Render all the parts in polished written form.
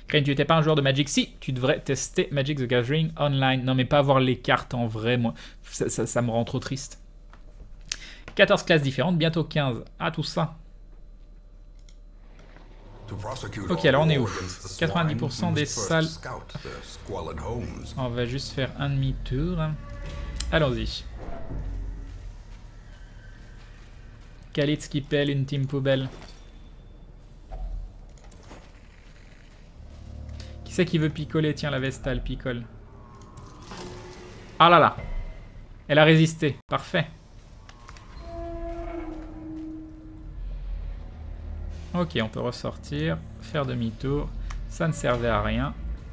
Crane, tu n'étais pas un joueur de Magic? Si, tu devrais tester Magic the Gathering online. Non, mais pas avoir les cartes en vrai, moi. Ça me rend trop triste. 14 classes différentes, bientôt 15. Ah, tout ça. Ok, alors on est où? 90% des salles. On va juste faire un demi-tour. Allons-y. Khalid qui pèle une team poubelle. Qui c'est qui veut picoler? Tiens, la Vestale picole. Ah là là. Elle a résisté. Parfait. Ok, on peut ressortir, faire demi-tour. Ça ne servait à rien.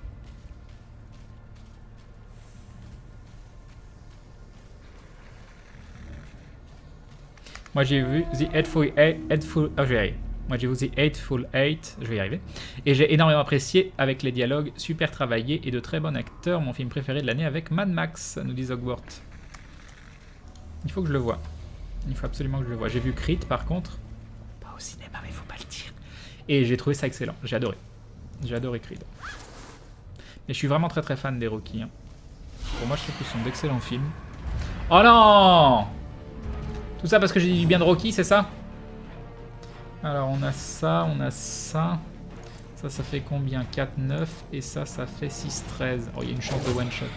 Moi j'ai vu The Eightful oh, je vais y arriver. Moi j'ai vu The Eightful Eight, je vais y arriver. Et j'ai énormément apprécié avec les dialogues super travaillés et de très bons acteurs. Mon film préféré de l'année avec Mad Max, nous dit Zogwart. Il faut que je le voie. Il faut absolument que je le voie. J'ai vu Creed par contre. Pas au cinéma, mais il faut pas le dire. Et j'ai trouvé ça excellent. J'ai adoré. J'ai adoré Creed. Mais je suis vraiment très très fan des Rocky. Hein. Pour moi, je trouve que ce sont d'excellents films. Oh non! Tout ça parce que j'ai dit du bien de Rocky, c'est ça? Alors, on a ça, on a ça. Ça fait combien? 4, 9. Et ça fait 6, 13. Oh, il y a une chance de one-shot.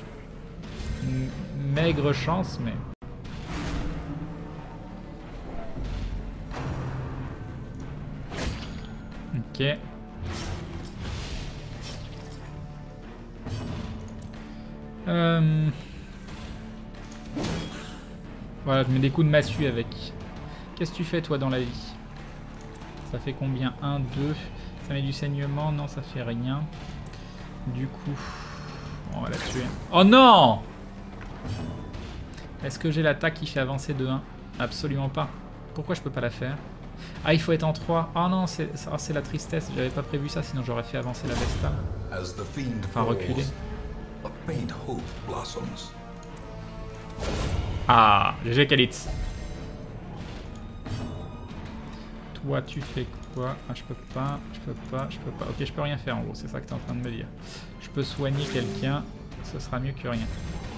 Maigre chance, mais... Ok. Voilà, je mets des coups de massue avec. Qu'est-ce que tu fais toi dans la vie? Ça fait combien? 1, 2. Ça met du saignement? Non, ça fait rien. Du coup, on va la tuer. Oh non! Est-ce que j'ai l'attaque qui fait avancer de 1? Absolument pas. Pourquoi je peux pas la faire? Ah, il faut être en 3. Oh non, c'est la tristesse. J'avais pas prévu ça, sinon j'aurais fait avancer la Vesta. Enfin, reculer. Ah, GG Kalitz. Toi, tu fais quoi? Ah, je peux pas. Ok, je peux rien faire en gros, c'est ça que tu es en train de me dire. Je peux soigner quelqu'un, ce sera mieux que rien.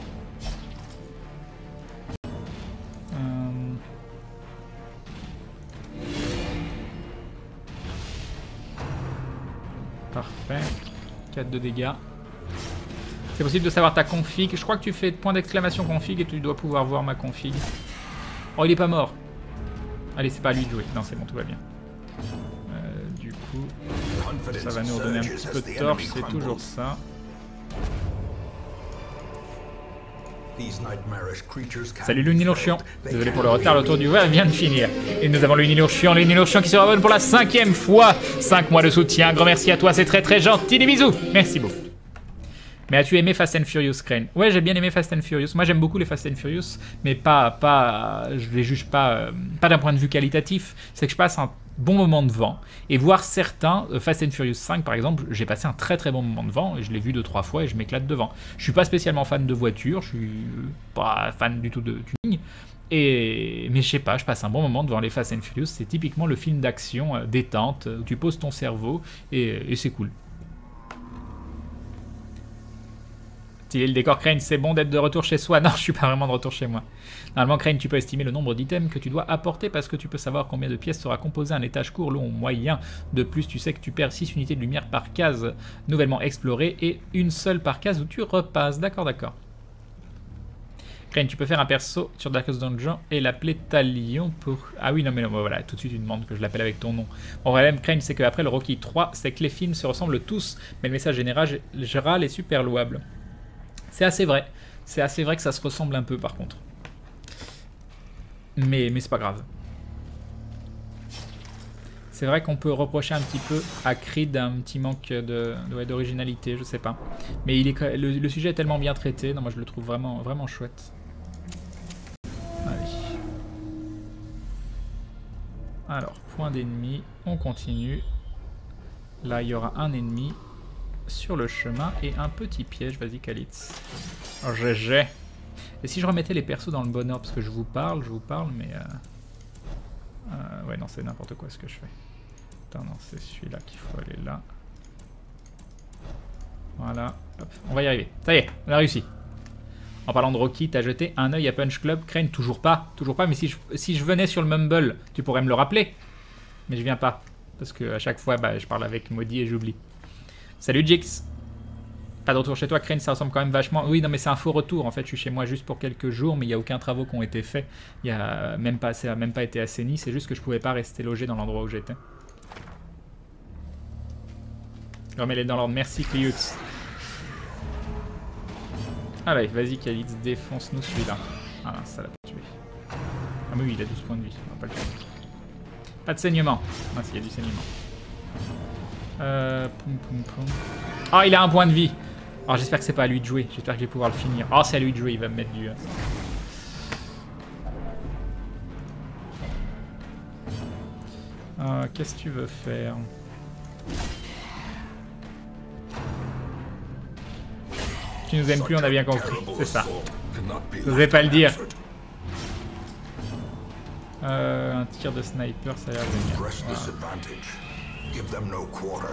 Parfait. 4 de dégâts. C'est possible de savoir ta config. Je crois que tu fais point d'exclamation config et tu dois pouvoir voir ma config. Oh, il est pas mort. Allez, c'est pas à lui de jouer. Non, c'est bon, tout va bien. Du coup, ça va nous redonner un petit peu de torche, c'est toujours ça. Salut l'Unilourchian. Désolé pour le retard, le tour du verre vient de finir. Et nous avons l'Unilourchian qui se rabonne pour la 5e fois. 5 mois de soutien, un grand merci à toi, c'est très très gentil, des bisous. Merci beaucoup. Mais as-tu aimé Fast and Furious, Crane? Ouais, j'ai bien aimé Fast and Furious. Moi, j'aime beaucoup les Fast and Furious, mais je les juge pas d'un point de vue qualitatif. C'est que je passe un bon moment devant. Et voir certains, Fast and Furious 5 par exemple, j'ai passé un très très bon moment devant, et je l'ai vu 2-3 fois et je m'éclate devant. Je suis pas spécialement fan de voitures, je suis pas fan du tout de tuning, mais je sais pas, je passe un bon moment devant les Fast and Furious. C'est typiquement le film d'action détente, où tu poses ton cerveau, et c'est cool. Le décor Crane, c'est bon d'être de retour chez soi. Non, je suis pas vraiment de retour chez moi. Normalement, Crane, tu peux estimer le nombre d'items que tu dois apporter parce que tu peux savoir combien de pièces sera composé un étage court, long ou moyen. De plus, tu sais que tu perds 6 unités de lumière par case nouvellement explorée et une seule par case où tu repasses. D'accord, d'accord. Crane, tu peux faire un perso sur Darkest Dungeon et l'appeler Talion pour... Ah oui, non mais non, voilà, tout de suite tu demandes que je l'appelle avec ton nom. Mon problème, Crane, c'est qu'après le Rocky 3, c'est que les films se ressemblent tous, mais le message général est super louable. C'est assez vrai. C'est assez vrai que ça se ressemble un peu par contre. Mais c'est pas grave. C'est vrai qu'on peut reprocher un petit peu à Creed un petit manque d'originalité, je sais pas. Mais le sujet est tellement bien traité. Non, moi je le trouve vraiment, vraiment chouette. Allez. Alors, point d'ennemi. On continue. Là, il y aura un ennemi sur le chemin et un petit piège. Vas-y Kalitz. Oh, GG. Et si je remettais les persos dans le bon ordre, parce que je vous parle, mais ouais non, c'est n'importe quoi ce que je fais. Attends, non, c'est celui-là qu'il faut aller là. Voilà. Hop. On va y arriver. Ça y est, on a réussi. En parlant de Rocky, t'as jeté un œil à Punch Club. Crane, toujours pas. Toujours pas, mais si je venais sur le Mumble, tu pourrais me le rappeler. Mais je viens pas. Parce que à chaque fois, bah, je parle avec Maudit et j'oublie. Salut Jix. Pas de retour chez toi, Crane, ça ressemble quand même vachement. Oui, non, mais c'est un faux retour. En fait, je suis chez moi juste pour quelques jours, mais il n'y a aucun travaux qui ont été faits. Il y a même pas, ça n'a même pas été assaini. C'est juste que je pouvais pas rester logé dans l'endroit où j'étais. Remets-les dans l'ordre. Merci, Cliux. Allez, vas-y, Khalid, défonce-nous celui-là. Ah là, ça l'a pas tué. Ah, mais oui, il a 12 points de vie. On va pas le tuer. Pas de saignement. Ah, si, il y a du saignement. Poum, poum, poum. Oh, il a un point de vie. Alors, j'espère que c'est pas à lui de jouer. J'espère que je vais pouvoir le finir. Oh, c'est à lui de jouer. Il va me mettre du... Qu'est-ce que tu veux faire? Tu nous aimes plus, on a bien compris. C'est ça. Je n'osais pas le dire. Un tir de sniper, ça a l'air génial. Voilà.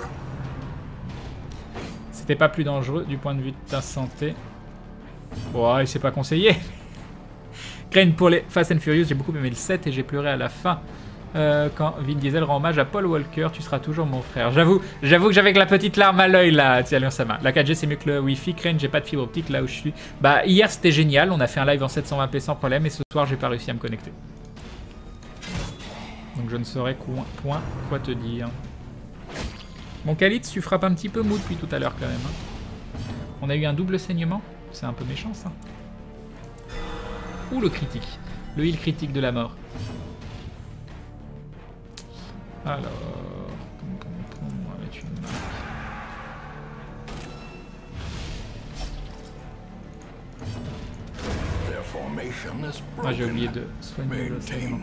C'était pas plus dangereux du point de vue de ta santé. Bon, ouais, c'est pas conseillé. Crane pour les Fast and Furious, j'ai beaucoup aimé le 7 et j'ai pleuré à la fin. Quand Vin Diesel rend hommage à Paul Walker, tu seras toujours mon frère. J'avoue que j'avais la petite larme à l'œil là. Tiens, sa main. La 4G c'est mieux que le Wi-Fi. Crane, j'ai pas de fibre optique là où je suis. Bah hier c'était génial, on a fait un live en 720p sans problème et ce soir j'ai pas réussi à me connecter. Donc je ne saurais point quoi te dire. Mon Khalid, tu frappes un petit peu mou depuis tout à l'heure quand même. Hein. On a eu un double saignement. C'est un peu méchant ça. Ou le critique. Le heal critique de la mort. Alors, on va mettre une marque. Ah, j'ai oublié de soigner le saignement.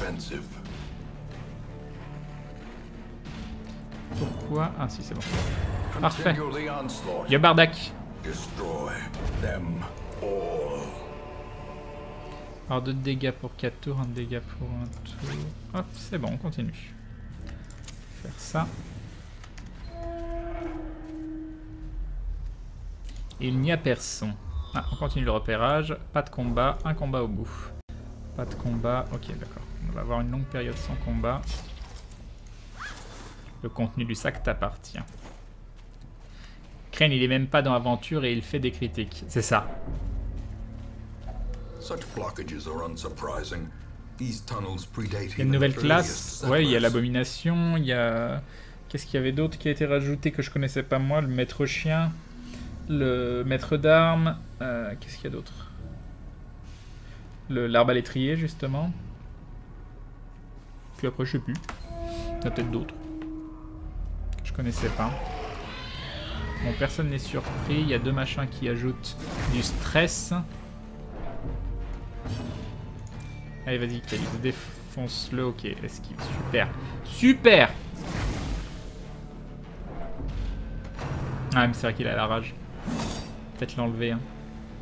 Pourquoi? Ah si, c'est bon. Parfait. Yo Bardak. Alors 2 dégâts pour 4 tours, 1 dégât pour 1 tour. Hop, c'est bon, on continue. Faire ça. Il n'y a personne. Ah, on continue le repérage. Pas de combat, un combat au bout. Pas de combat, ok d'accord. On va avoir une longue période sans combat. Le contenu du sac t'appartient. Crane, il est même pas dans l'aventure et il fait des critiques. C'est ça. Il y a une nouvelle classe. Ouais, il y a l'abomination. Il y a... Qu'est-ce qu'il y avait d'autre qui a été rajouté que je connaissais pas moi? Le maître chien. Le maître d'armes. Qu'est-ce qu'il y a d'autre? L'arbalétrier, justement. Puis après, je sais plus. Il y a peut-être d'autres. Je connaissais pas. Bon, personne n'est surpris. Il y a 2 machins qui ajoutent du stress. Allez, vas-y, Khalid, défonce-le. Ok, esquive. Super. Super! Ah, mais c'est vrai qu'il a la rage. Peut-être l'enlever. Hein.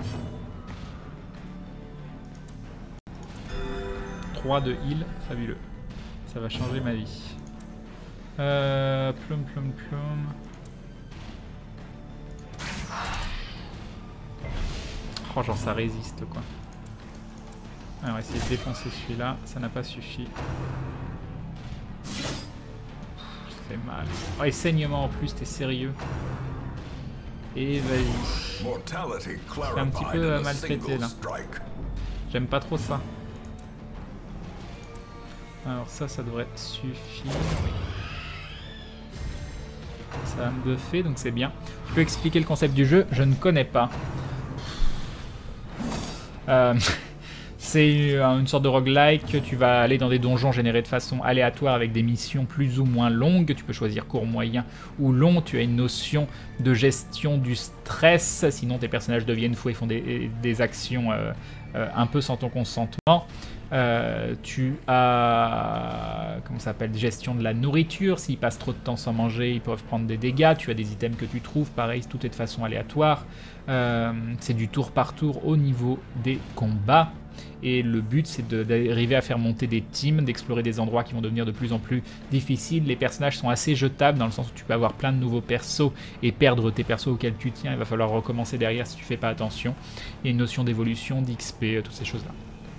3 de heal. Fabuleux. Ça va changer ma vie. Plum. Oh, genre ça résiste quoi. Alors, on va essayer de défoncer celui-là. Ça n'a pas suffi. Ça fait mal. Oh, et saignement en plus, t'es sérieux. Et vas-y. C'est un petit peu maltraité là. J'aime pas trop ça. Alors ça devrait suffire. Ça va me buffer, donc c'est bien. Tu peux expliquer le concept du jeu? Je ne connais pas. C'est une sorte de roguelike. Tu vas aller dans des donjons générés de façon aléatoire avec des missions plus ou moins longues. Tu peux choisir court, moyen ou long. Tu as une notion de gestion du stress. Sinon tes personnages deviennent fous et font des actions un peu sans ton consentement. Tu as, comment ça s'appelle, gestion de la nourriture. S'ils passent trop de temps sans manger, ils peuvent prendre des dégâts. Tu as des items que tu trouves, pareil, tout est de façon aléatoire. C'est du tour par tour au niveau des combats. Et le but, c'est d'arriver à faire monter des teams, d'explorer des endroits qui vont devenir de plus en plus difficiles. Les personnages sont assez jetables, dans le sens où tu peux avoir plein de nouveaux persos et perdre tes persos auxquels tu tiens. Il va falloir recommencer derrière si tu fais pas attention. Il y a une notion d'évolution, d'XP, toutes ces choses-là.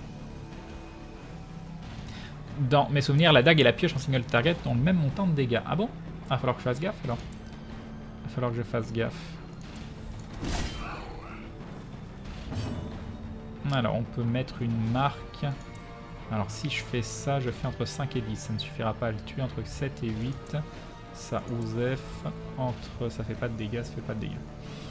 Dans mes souvenirs, la dague et la pioche en single target ont le même montant de dégâts. Ah bon? Ah, il va falloir que je fasse gaffe alors. Il va falloir que je fasse gaffe. Alors, on peut mettre une marque. Alors, si je fais ça, je fais entre 5 et 10. Ça ne suffira pas à le tuer. Entre 7 et 8. Ça, Ouzef. Entre... Ça fait pas de dégâts, ça fait pas de dégâts.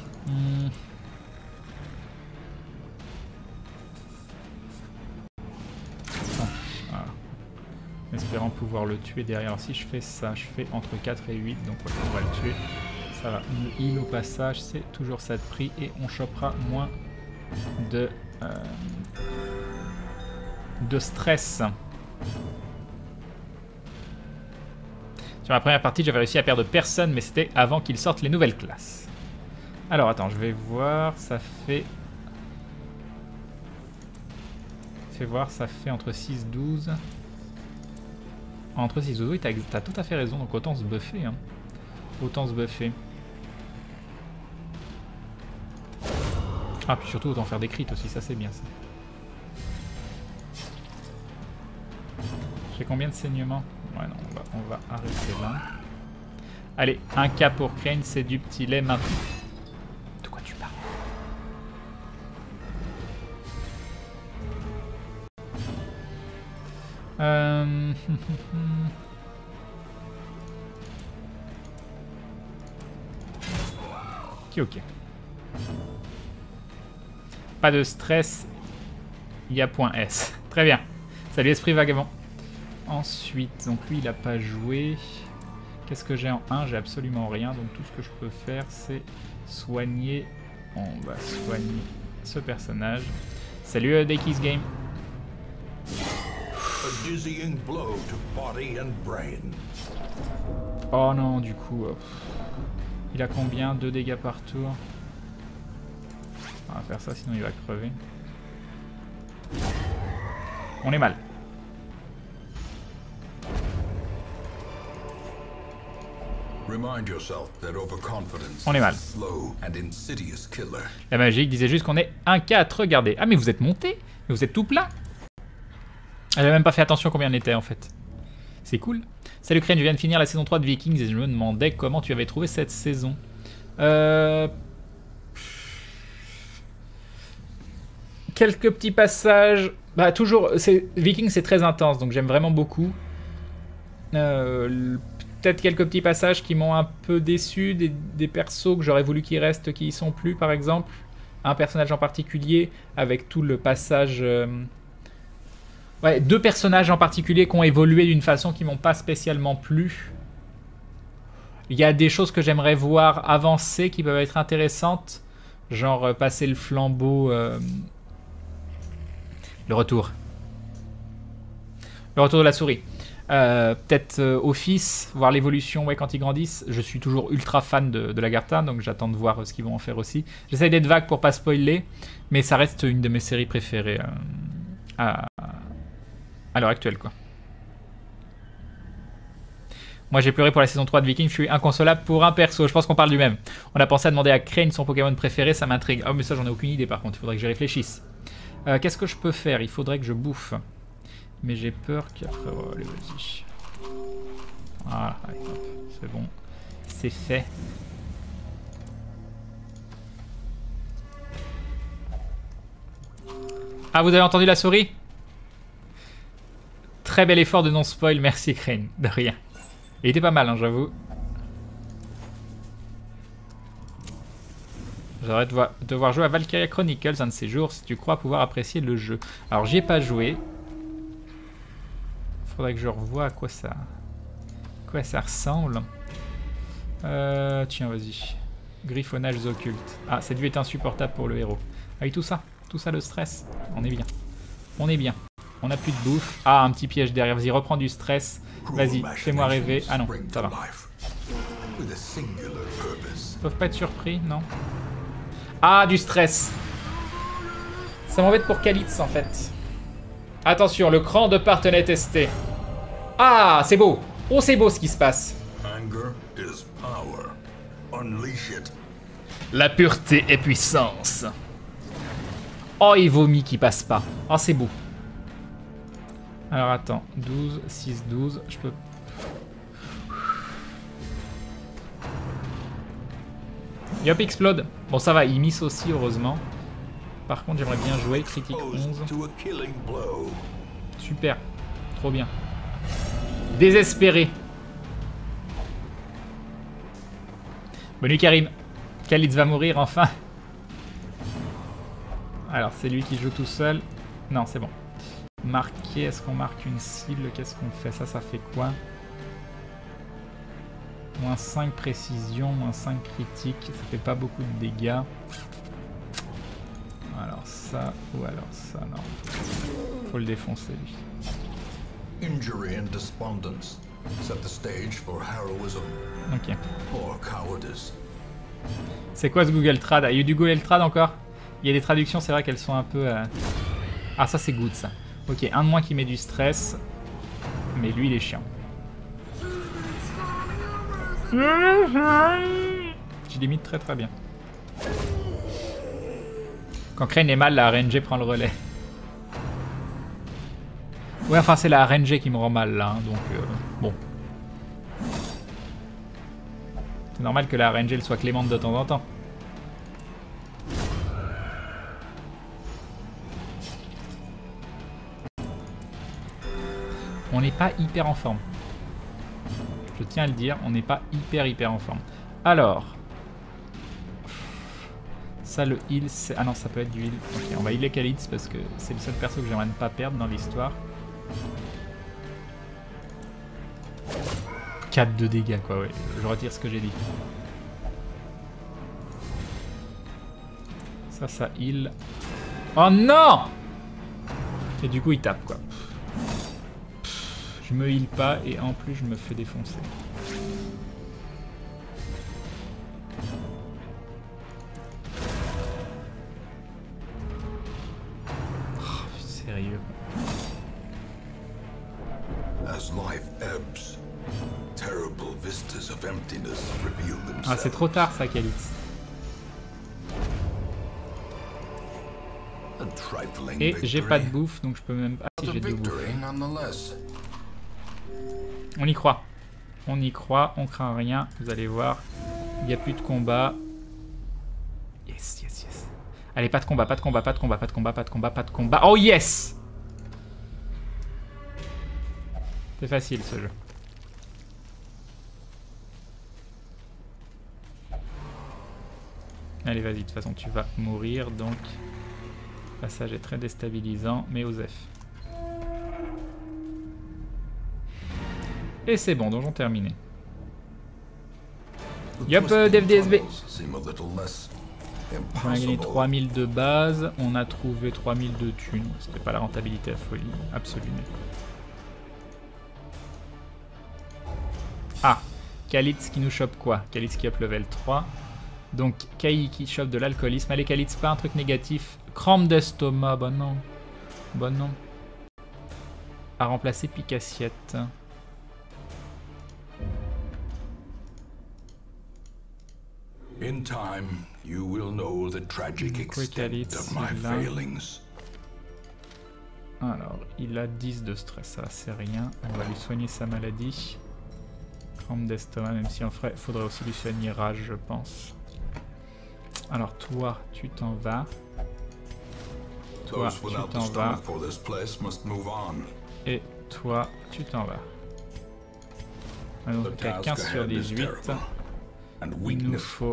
Voilà. Espérant pouvoir le tuer derrière. Alors, si je fais ça, je fais entre 4 et 8. Donc, voilà, on va le tuer. Ça va nous heal au passage. C'est toujours ça de prix. Et on chopera moins de stress. Sur la première partie, j'avais réussi à perdre personne, mais c'était avant qu'ils sortent les nouvelles classes. Alors, attends, je vais voir. Ça fait... Fais voir, ça fait entre 6 et 12. Entre 6 et 12, oui, t'as tout à fait raison. Donc, autant se buffer. Hein. Autant se buffer. Ah, puis surtout, autant faire des crits aussi. Ça, c'est bien, ça. J'ai combien de saignements? Ouais, non, on va arrêter là. Allez, un cas pour Crane, c'est du petit lait maintenant. De quoi tu parles? Ok. Pas de stress. Il y a point S. Très bien. Salut Esprit Vagabond. Ensuite, donc lui il a pas joué. Qu'est-ce que j'ai en 1? J'ai absolument rien. Donc tout ce que je peux faire c'est soigner. On va soigner ce personnage. Salut Dekis Game. Oh non, du coup. Il a combien? 2 dégâts par tour. On va faire ça sinon il va crever. On est mal. On est mal. La magique disait juste qu'on est un 4, regardez. Ah mais vous êtes monté? Mais vous êtes tout plat? J'avais même pas fait attention combien on était en fait. C'est cool. Salut Crane, je viens de finir la saison 3 de Vikings et je me demandais comment tu avais trouvé cette saison. Quelques petits passages. Bah toujours, Vikings c'est très intense donc j'aime vraiment beaucoup. Peut-être quelques petits passages qui m'ont un peu déçu, des persos que j'aurais voulu qu'ils restent, qui y sont plus par exemple. Un personnage en particulier avec tout le passage... Ouais, 2 personnages en particulier qui ont évolué d'une façon qui m'ont pas spécialement plu. Il y a des choses que j'aimerais voir avancer qui peuvent être intéressantes. Genre passer le flambeau... Le retour. Le retour de la souris. Peut-être Office, voir l'évolution ouais, quand ils grandissent. Je suis toujours ultra fan de Lagarta, donc j'attends de voir ce qu'ils vont en faire aussi. J'essaie d'être vague pour pas spoiler, mais ça reste une de mes séries préférées à l'heure actuelle, quoi. Moi j'ai pleuré pour la saison 3 de Vikings, je suis inconsolable pour un perso, je pense qu'on parle du même. On a pensé à demander à Crane son Pokémon préféré, ça m'intrigue. Oh mais ça j'en ai aucune idée par contre, il faudrait que j'y réfléchisse. Qu'est-ce que je peux faire? Il faudrait que je bouffe. Mais j'ai peur qu'après... Oh, allez, vas-y. Voilà, allez, hop, c'est bon. C'est fait. Ah, vous avez entendu la souris? Très bel effort de non-spoil, merci Crane, de rien. Il était pas mal, hein, j'avoue. J'aurais devoir jouer à Valkyria Chronicles un de ces jours si tu crois pouvoir apprécier le jeu. Alors j'y ai pas joué. Faudrait que je revoie à quoi ça ressemble. Tiens, vas-y. Griffonnages occultes. Ah, cette vue est insupportable pour le héros. Avec tout ça le stress. On est bien. On est bien. On a plus de bouffe. Ah, un petit piège derrière. Vas-y, reprends du stress. Vas-y, fais-moi rêver. Ah non, ça va. Ils peuvent pas être surpris, non? Ah, du stress. Ça m'embête pour Kalitz en fait. Attention, le cran de partenaire testé. Ah, c'est beau. Oh, c'est beau ce qui se passe. Anger is power. Unleash it. La pureté est puissance. Oh, il vomit qui passe pas. Oh, c'est beau. Alors, attends. 12, 6, 12. Je peux... Yop, explode. Bon, ça va. Il miss aussi, heureusement. Par contre, j'aimerais bien jouer. Critique 11. Super. Trop bien. Désespéré. Bonne nuit, Karim. Khalid va mourir, enfin. Alors, c'est lui qui joue tout seul. Non, c'est bon. Marquer, est-ce qu'on marque une cible? Qu'est-ce qu'on fait? Ça fait quoi? Moins 5 précision, moins 5 critique. Ça fait pas beaucoup de dégâts. Alors ça, ou alors ça, non. Faut le défoncer, lui. Injury and despondence set the stage for heroism. Ok. Or cowardice. C'est quoi ce Google Trad? Il y a eu du Google Trad encore? Il y a des traductions, c'est vrai qu'elles sont un peu... Ah, ça c'est good, ça. Ok, un de moins qui met du stress. Mais lui, il est chiant. Je limite très très bien. Quand Crane est mal, la RNG prend le relais. Ouais, enfin c'est la RNG qui me rend mal là, hein, donc bon. C'est normal que la RNG elle soit clémente de temps en temps. On n'est pas hyper en forme. Je tiens à le dire, on n'est pas hyper en forme. Alors... Ça, le heal, c'est... Ah non, ça peut être du heal. Ok, on va healer Khalid parce que c'est le seul perso que j'aimerais ne pas perdre dans l'histoire. 4 de dégâts, quoi, ouais. Je retire ce que j'ai dit. Ça heal. Oh non! Et du coup, il tape, quoi. Je me heal pas et en plus, je me fais défoncer. Sérieux. Ah, c'est trop tard ça, Kalitz. Et j'ai pas de bouffe, donc je peux même pas... Ah, si j'ai de bouffe. On y croit. On y croit, on craint rien. Vous allez voir. Il n'y a plus de combat. Yes, yes, yes. Allez, pas de combat, pas de combat, pas de combat, pas de combat, pas de combat, pas de combat. Oh yes! C'est facile ce jeu. Allez, vas-y, de toute façon, tu vas mourir, donc... Le passage est très déstabilisant, mais Osef. Et c'est bon, donjon terminé. Yop, DFDSB. On a gagné 3000 de base, on a trouvé 3000 de thunes. C'était pas la rentabilité à folie, absolue. Ah, Kalitz qui nous chope quoi? Kalitz qui up level 3. Donc Kai qui chope de l'alcoolisme. Allez Kalitz, pas un truc négatif. Crampe d'estomac, bah non. Bah non. À remplacer Picassiette. In time, you will know the tragic extent of my failings. Alors, il a 10 de stress, ça c'est rien. On va lui soigner sa maladie. Crampe d'estomac, même si en vrai, il faudrait aussi lui soigner rage, je pense. Alors toi, tu t'en vas. Toi, tu t'en vas. Et toi, tu t'en vas. Donc, il y a 15 sur 18. Il nous faut...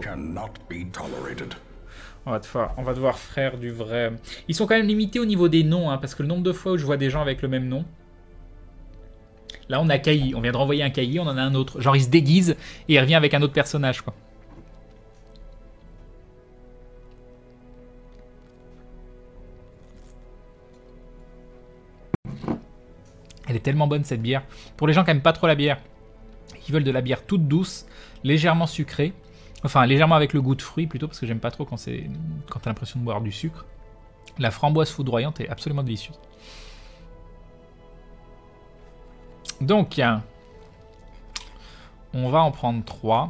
On va devoir faire du vrai... Ils sont quand même limités au niveau des noms, hein, parce que le nombre de fois où je vois des gens avec le même nom... Là, on a Kai. On vient de renvoyer un Kai, on en a un autre. Genre, il se déguise et il revient avec un autre personnage, quoi. Elle est tellement bonne, cette bière. Pour les gens qui n'aiment pas trop la bière, qui veulent de la bière toute douce, légèrement sucrée, enfin, légèrement avec le goût de fruits, plutôt, parce que j'aime pas trop quand t'as l'impression de boire du sucre. La framboise foudroyante est absolument délicieuse. Donc, on va en prendre 3.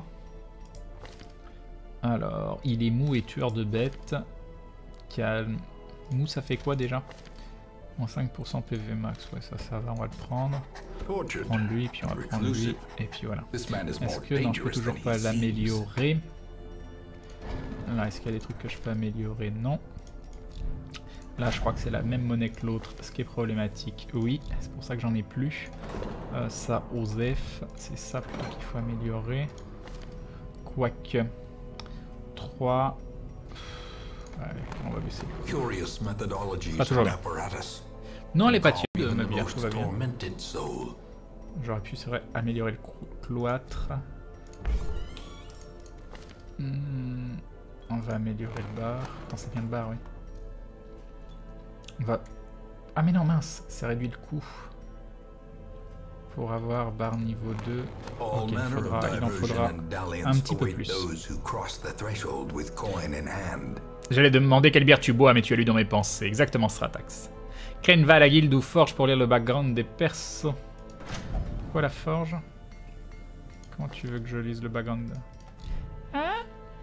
Alors, il est mou et tueur de bêtes. Calme. Mou, ça fait quoi déjà? En 5% PV max, ouais, ça va, on va le prendre. On va prendre lui, puis on va prendre lui, et puis voilà. Est-ce que, non, je peux toujours pas l'améliorer. Là, est-ce qu'il y a des trucs que je peux améliorer? Non. Là, je crois que c'est la même monnaie que l'autre, ce qui est problématique. Oui, c'est pour ça que j'en ai plus. Ça, Osef, c'est ça plutôt qu'il faut améliorer. Quoique. 3. Allez, on va baisser. Pas toujours bien. Non, elle est pas tuée de ma bière, tout va bien. J'aurais pu, c'est vrai, améliorer le cloître. On va améliorer le bar. Attends, c'est bien le bar, oui. On va... Ah mais non, mince, ça réduit le coût. Pour avoir bar niveau 2, okay, il en faudra un petit peu plus. J'allais te demander quelle bière tu bois, mais tu as lu dans mes pensées. Exactement, Stratax. Crane va à la guilde ou forge pour lire le background des persos. Pourquoi la forge? Comment tu veux que je lise le background? Hein?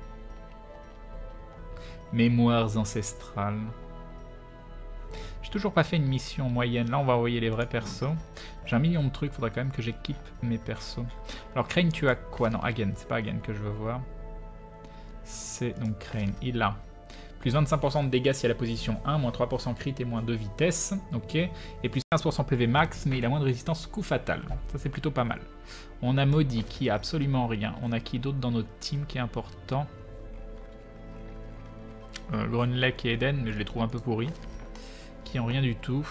Mémoires ancestrales. J'ai toujours pas fait une mission moyenne. Là, on va envoyer les vrais persos. J'ai 1 million de trucs. Faudrait quand même que j'équipe mes persos. Alors, Crane, tu as quoi? Non, Hagen. C'est pas Hagen que je veux voir. C'est donc Crane. Il a plus 25% de dégâts si à la position 1, moins 3% crit et moins 2 vitesse. Ok. Et plus 15% PV max, mais il a moins de résistance coup fatal. Ça, c'est plutôt pas mal. On a Maudit qui a absolument rien. On a qui d'autre dans notre team qui est important? Grunlech et Eden, mais je les trouve un peu pourris. Qui ont rien du tout.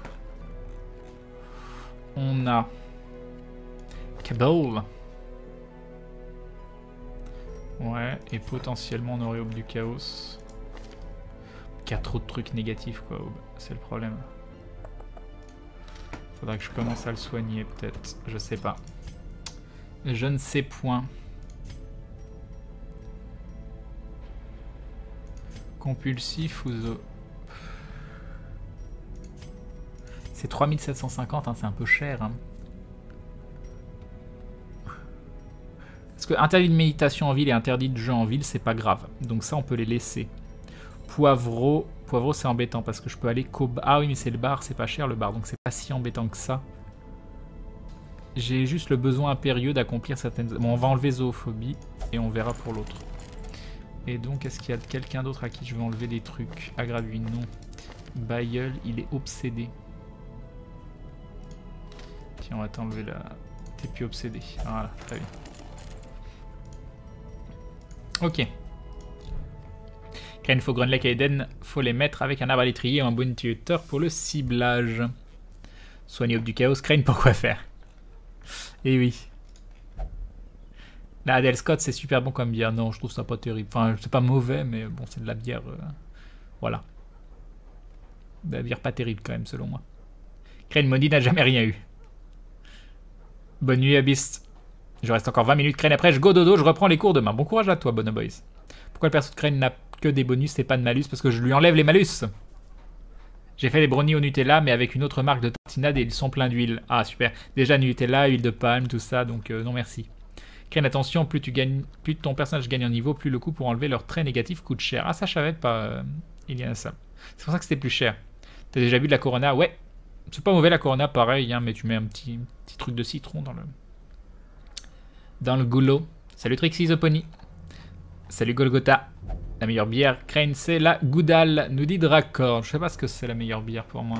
On a Cabal. Ouais, et potentiellement on aurait Aube du Chaos. Qui a trop de trucs négatifs quoi, Aube. C'est le problème. Faudra que je commence à le soigner peut-être. Je sais pas. Je ne sais point. Compulsif ou zo... C'est 3750, hein, c'est un peu cher. Hein. Parce que interdit de méditation en ville et interdit de jeu en ville, c'est pas grave. Donc ça, on peut les laisser. Poivreau, c'est embêtant parce que je peux aller qu'au... Ah oui, mais c'est le bar, c'est pas cher le bar, donc c'est pas si embêtant que ça. J'ai juste le besoin impérieux d'accomplir certaines... Bon, on va enlever zoophobie et on verra pour l'autre. Et donc, est-ce qu'il y a quelqu'un d'autre à qui je veux enlever des trucs? Agraduit, non. Bayeul, il est obsédé. Tiens, on va t'enlever la... T'es plus obsédé. Voilà, très bien. Ok. Crane, faut Grunlech et Eden, faut les mettre avec un arbre à l'étrier ou un bon tuteur pour le ciblage. Soigner Aube du Chaos, Crane, pourquoi faire? Eh oui. La Adel Scott, c'est super bon comme bière. Non, je trouve ça pas terrible. Enfin, c'est pas mauvais, mais bon, c'est de la bière... Voilà. De la bière pas terrible quand même, selon moi. Crane Maudit n'a jamais rien eu. Bonne nuit, Abyss. Je reste encore 20 minutes. Crane après, je go dodo, je reprends les cours demain. Bon courage à toi, Bonne Boys. Pourquoi le perso de Crane n'a que des bonus et pas de malus? Parce que je lui enlève les malus. J'ai fait les brownies au Nutella, mais avec une autre marque de tartinade et ils sont pleins d'huile. Ah, super. Déjà, Nutella, huile de palme, tout ça, donc non merci. Crane, attention, plus ton personnage gagne en niveau, plus le coût pour enlever leurs traits négatifs coûte cher. Ah, ça, je savais pas, il y a ça. C'est pour ça que c'était plus cher. T'as déjà vu de la Corona? Ouais. C'est pas mauvais la Corona, pareil, hein, mais tu mets un petit truc de citron dans le goulot. Salut Trixie the Pony. Salut Golgotha. La meilleure bière, Crane, c'est la Goudal, nous dit Dracor. Je sais pas ce que c'est la meilleure bière pour moi.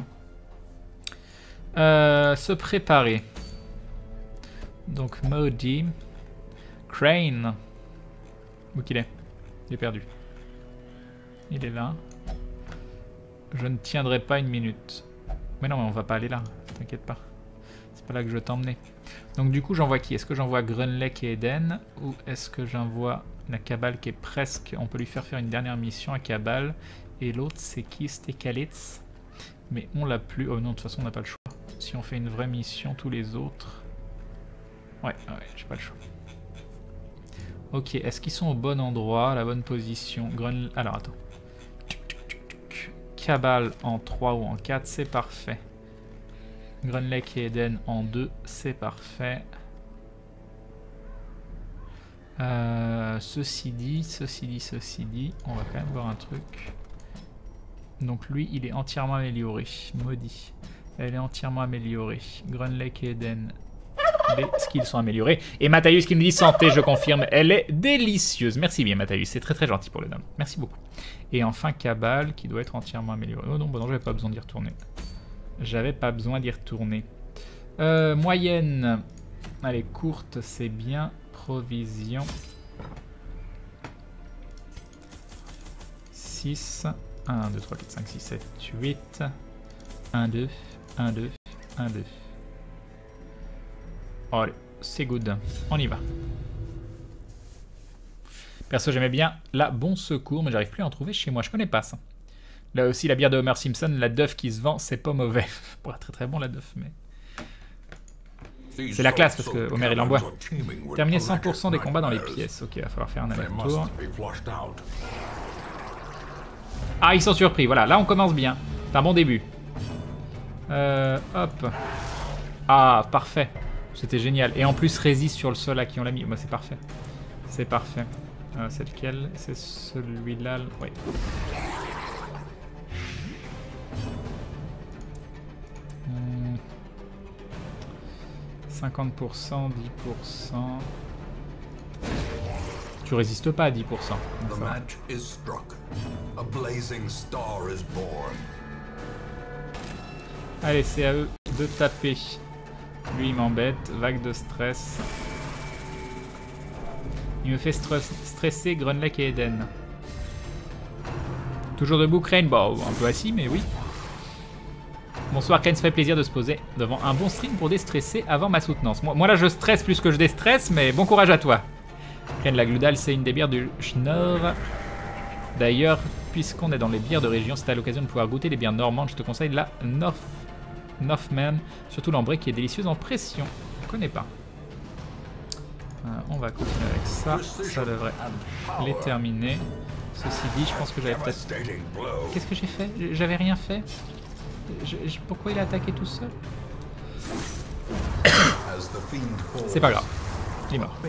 Se préparer. Donc Maudit. Crane. Où qu'il est? Il est perdu. Il est là. Je ne tiendrai pas une minute. Mais non, mais on va pas aller là. T'inquiète pas. C'est pas là que je vais t'emmener. Donc du coup, j'envoie qui? Est-ce que j'envoie Grunlech et Eden? Ou est-ce que j'envoie la Cabale qui est presque... On peut lui faire une dernière mission à Cabale. Et l'autre, c'est qui? C'était Kalitz. Mais on l'a plus. Oh non, de toute façon, on n'a pas le choix. Si on fait une vraie mission, tous les autres... Ouais, j'ai pas le choix. Ok, est-ce qu'ils sont au bon endroit, à la bonne position? Alors, attends. Cabale en 3 ou en 4, c'est parfait. Grunlake et Eden en 2, c'est parfait. Ceci dit, on va quand même voir un truc. Donc lui, il est entièrement amélioré. Maudit. Elle est entièrement améliorée. Grunlake et Eden, les skills sont améliorés. Et Matthäus qui nous dit santé, je confirme, elle est délicieuse. Merci bien Matthäus, c'est très très gentil pour le nom. Merci beaucoup. Et enfin Cabal qui doit être entièrement amélioré. Oh non, bon non, j'avais pas besoin d'y retourner. J'avais pas besoin d'y retourner. Moyenne. Allez, courte, c'est bien. Provision. 6. 1, 2, 3, 4, 5, 6, 7, 8. 1, 2, 1, 2, 1, 2. Allez, c'est good. On y va. Perso, j'aimais bien la Bon Secours, mais j'arrive plus à en trouver chez moi. Je connais pas ça. Là aussi, la bière de Homer Simpson, la Duff qui se vend, c'est pas mauvais. Pour être très très bon la Duff, mais... C'est la classe parce que Homer il en boit. Terminer 100% des combats dans les pièces. Ok, il va falloir faire un aller-retour. Ah, ils sont surpris. Voilà, là on commence bien. C'est un bon début. Hop. Ah, parfait. C'était génial. Et en plus, résiste sur le sol à qui on l'a mis. Bah, c'est parfait. C'est parfait. C'est lequel? C'est celui-là. Oui. Hmm. 50%, 10%. Tu résistes pas à 10%. Allez, c'est à eux de taper. Lui, il m'embête. Vague de stress. Il me fait stresser Grunlake et Eden. Toujours debout, Crane. Bon, un peu assis, mais oui. Bonsoir, Crane, ça fait plaisir de se poser devant un bon stream pour déstresser avant ma soutenance. Moi là, je stresse plus que je déstresse, mais bon courage à toi. Crane, la Gludal, c'est une des bières du Schnorr. D'ailleurs, puisqu'on est dans les bières de région, si t'as l'occasion de pouvoir goûter les bières normandes, je te conseille la Northman, surtout l'ambrée qui est délicieuse en pression. Je connais pas. On va continuer avec ça. Ça devrait les terminer. Ceci dit, je pense que j'avais peut-être... Qu'est-ce que j'ai fait? J'avais rien fait. Pourquoi il a attaqué tout seul? C'est pas grave. Il est mort.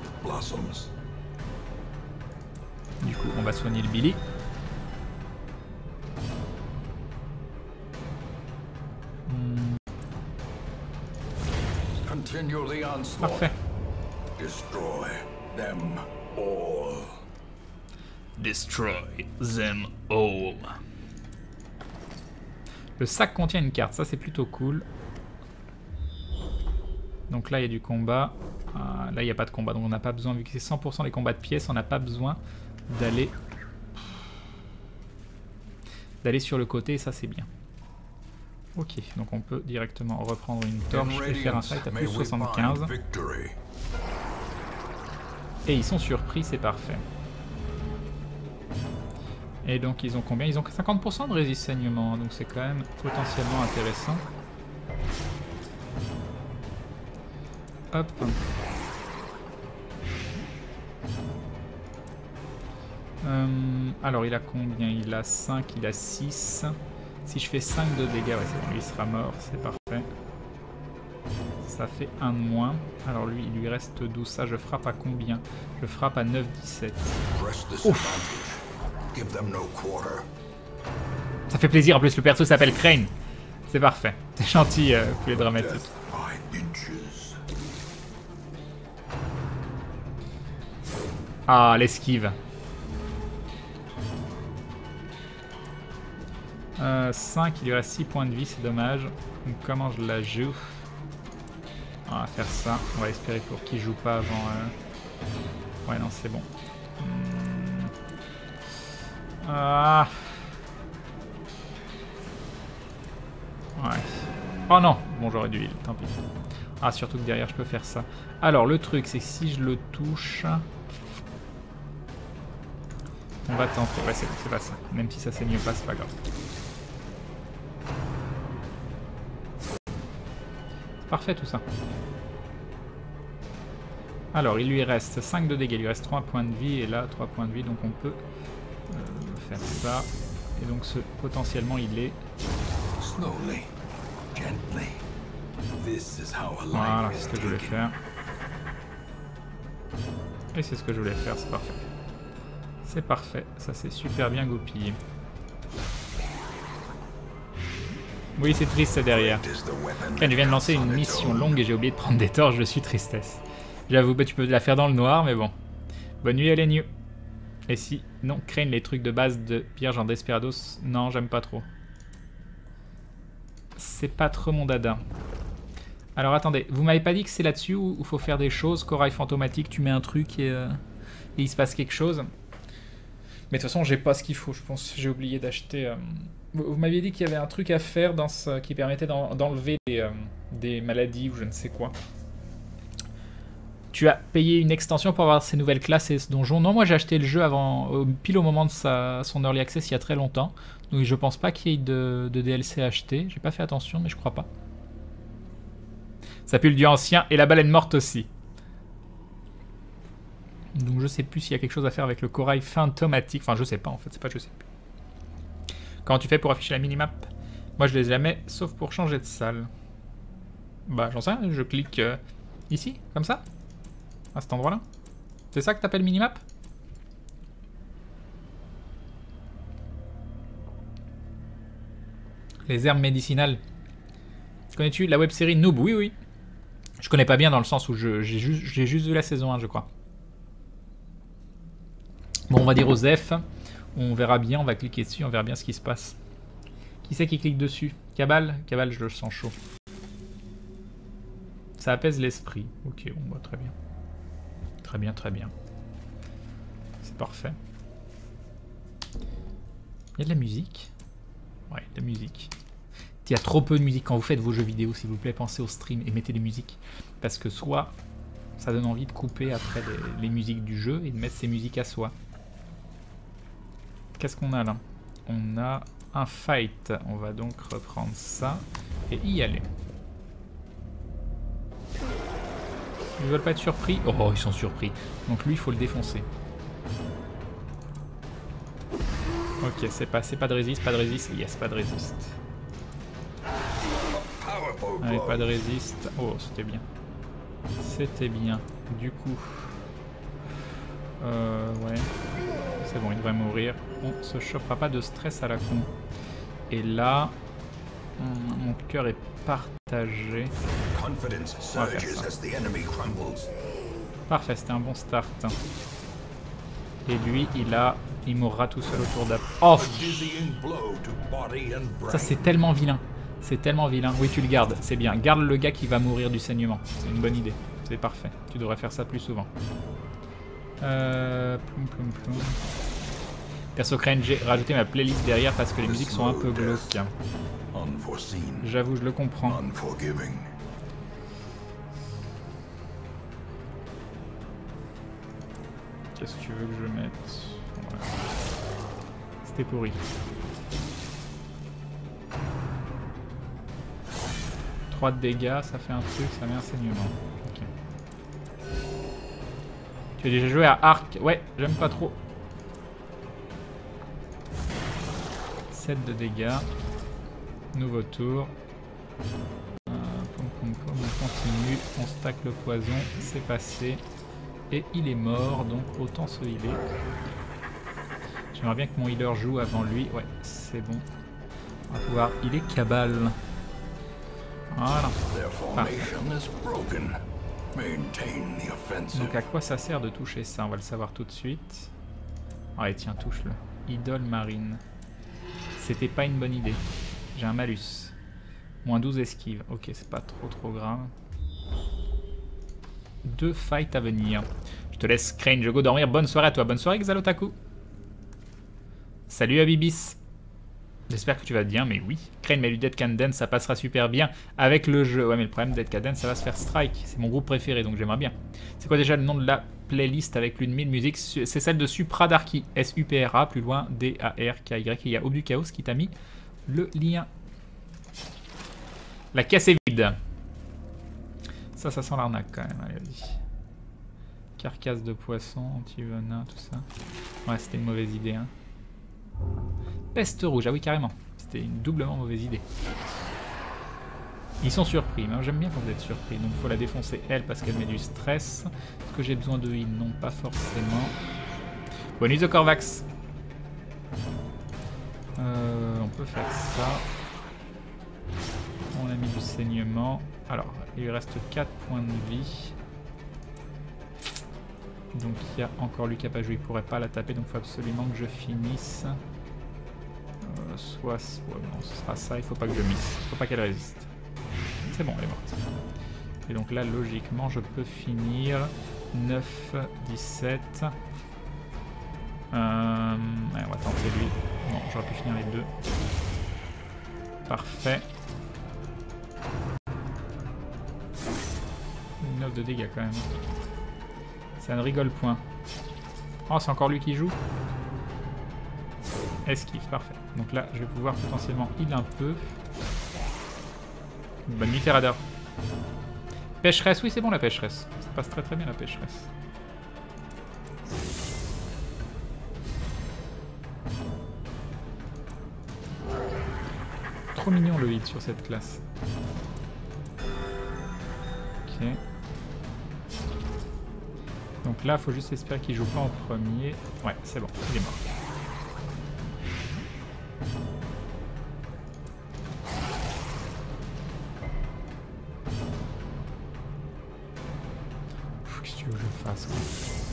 Du coup, on va soigner le Billy. Parfait. Destroy them all. Destroy them all. Le sac contient une carte, ça c'est plutôt cool. Donc là il y a du combat. Là il n'y a pas de combat, donc on n'a pas besoin, vu que c'est 100% les combats de pièces, on n'a pas besoin d'aller sur le côté, et ça c'est bien. Ok, donc on peut directement reprendre une torche et faire un fight à plus 75. Et ils sont surpris, c'est parfait. Et donc ils ont combien? Ils ont 50% de résist saignement, donc c'est quand même potentiellement intéressant. Hop. Alors il a combien? Il a 5, il a 6. Si je fais 5 de dégâts, ouais, c'est bon, lui il sera mort, c'est parfait. Ça fait 1 de moins. Alors lui, il lui reste 12. Ça, je frappe à combien? Je frappe à 9, 17. Ouf. Ça fait plaisir, en plus le perso s'appelle Crane. C'est parfait. T'es gentil, poulet dramatique. Ah, l'esquive. 5, il lui reste 6 points de vie, c'est dommage. Donc comment je la joue? On va faire ça. On va espérer pour qu'il joue pas avant... Ouais, non, c'est bon. Ah. Ouais. Oh non! Bon, j'aurais dû heal, tant pis. Ah, surtout que derrière, je peux faire ça. Alors, le truc, c'est que si je le touche... On va tenter. Ouais, c'est pas ça. Même si ça saigne pas, c'est pas grave. C'est parfait, tout ça. Alors, il lui reste 5 de dégâts. Il lui reste 3 points de vie. Et là, 3 points de vie. Donc, on peut... faire ça. Et donc potentiellement il est... Voilà, c'est ce que je voulais faire. Et c'est ce que je voulais faire, c'est parfait. C'est parfait, ça c'est super bien goupillé. Oui, c'est triste, c'est derrière. Quand je viens de lancer une mission longue et j'ai oublié de prendre des torches, je suis tristesse. J'avoue, bah, tu peux la faire dans le noir, mais bon. Bonne nuit, Eleniu. Et si, non, Crane, les trucs de base de Pierre Jean Desperados, non, j'aime pas trop. C'est pas trop mon dada. Alors attendez, vous m'avez pas dit que c'est là-dessus où il faut faire des choses, corail fantomatique, tu mets un truc et il se passe quelque chose. Mais de toute façon, j'ai pas ce qu'il faut, je pense. J'ai oublié d'acheter... Vous m'aviez dit qu'il y avait un truc à faire dans ce... qui permettait d'enlever des maladies ou je ne sais quoi. Tu as payé une extension pour avoir ces nouvelles classes et ce donjon. Non, moi j'ai acheté le jeu avant, pile au moment de son early access il y a très longtemps. Donc je pense pas qu'il y ait de DLC à acheter. J'ai pas fait attention, mais je crois pas. Ça pue le dieu ancien et la baleine morte aussi. Donc je sais plus s'il y a quelque chose à faire avec le corail fantomatique. Enfin je sais pas en fait, c'est pas je sais plus. Comment tu fais pour afficher la minimap? Moi je les ai jamais, sauf pour changer de salle. Bah j'en sais rien, je clique ici, comme ça. À cet endroit là. C'est ça que t'appelles minimap? Les herbes médicinales. Connais-tu la web-série Noob? Oui, oui. Je connais pas bien dans le sens où j'ai juste vu la saison 1, je crois. Bon, on va dire aux F. On verra bien, on va cliquer dessus, on verra bien ce qui se passe. Qui c'est qui clique dessus? Cabal? Cabal, je le sens chaud. Ça apaise l'esprit. Ok, bon, bah, très bien. Très bien, très bien. C'est parfait. Il y a de la musique? Ouais, de la musique. Il y a trop peu de musique quand vous faites vos jeux vidéo, s'il vous plaît, pensez au stream et mettez des musiques. Parce que soit ça donne envie de couper après les musiques du jeu et de mettre ses musiques à soi. Qu'est-ce qu'on a là? On a un fight. On va donc reprendre ça et y aller. Ils veulent pas être surpris? Oh, ils sont surpris. Donc lui, il faut le défoncer. Ok, c'est pas de résiste, pas de résiste. Yes, pas de résiste. Allez, pas de résiste. Oh, c'était bien. C'était bien. Du coup... ouais. C'est bon, il devrait mourir. On se chopera pas de stress à la con. Et là... mon cœur est partagé. On va faire ça. Parfait, c'était un bon start. Et lui, il mourra tout seul autour d'après. Oh! Ça, c'est tellement vilain. C'est tellement vilain. Oui, tu le gardes, c'est bien. Garde le gars qui va mourir du saignement. C'est une bonne idée. C'est parfait. Tu devrais faire ça plus souvent. Perso Crane, j'ai rajouté ma playlist derrière parce que les musiques sont un peu glauques. J'avoue, je le comprends. Qu'est-ce que tu veux que je mette? Ouais. C'était pourri. 3 de dégâts, ça fait un truc, ça met un saignement. Okay. Tu as déjà joué à Arc? Ouais, j'aime pas trop. 7 de dégâts. Nouveau tour. On continue, on stack le poison, c'est passé. Et il est mort, donc autant se healer. J'aimerais bien que mon healer joue avant lui. Ouais, c'est bon. On va pouvoir healer Cabal. Voilà. Donc à quoi ça sert de toucher ça? On va le savoir tout de suite. Allez, tiens, touche-le. Idole marine. C'était pas une bonne idée. J'ai un malus. Moins 12 esquive. Ok, c'est pas trop grave. 2 fights à venir. Je te laisse, Crane, je go dormir. Bonne soirée à toi. Bonne soirée, Xalotaku. Salut, Abibis. J'espère que tu vas bien, mais oui. Crane, mais lui, Dead Can Dance, ça passera super bien avec le jeu. Ouais, mais le problème, Dead Can Dance, ça va se faire strike. C'est mon groupe préféré, donc j'aimerais bien. C'est quoi déjà le nom de la playlist avec plus de 1000 musiques? C'est celle de Supra Darky. S-U-P-R-A, plus loin, D-A-R-K-Y. Et il y a Aube du Chaos qui t'a mis le lien. La caisse est vide. Ça sent l'arnaque quand même. Allez, vas-y. Carcasse de poisson, anti-venin, tout ça. Ouais, c'était une mauvaise idée, hein. Peste rouge, ah oui, carrément. C'était une doublement mauvaise idée. Ils sont surpris, mais j'aime bien quand vous êtes surpris. Donc il faut la défoncer elle parce qu'elle met du stress. Est-ce que j'ai besoin de heal? Non, pas forcément. Bonus de Corvax. On peut faire ça. On a mis du saignement. Alors, il lui reste 4 points de vie. Donc il y a encore lui qui n'a pas joué, il pourrait pas la taper, donc il faut absolument que je finisse. Ouais, bon, ce sera ça, il faut pas que je miss, il faut pas qu'elle résiste. C'est bon, elle est morte. Et donc là, logiquement, je peux finir 9, 17. Ouais, on va tenter lui. Bon, j'aurais pu finir les deux. Parfait. 9 de dégâts quand même. Ça ne rigole point. Oh, c'est encore lui qui joue. Esquive, parfait. Donc là, je vais pouvoir potentiellement heal un peu. Bonne nuit, Terrador. Pêcheresse, oui, c'est bon la pêcheresse. Ça passe très très bien la pêcheresse. Trop mignon le hit sur cette classe. Ok. Donc là, faut juste espérer qu'il joue pas en premier. Ouais, c'est bon, il est mort. Qu'est-ce que tu veux que je fasse, quoi?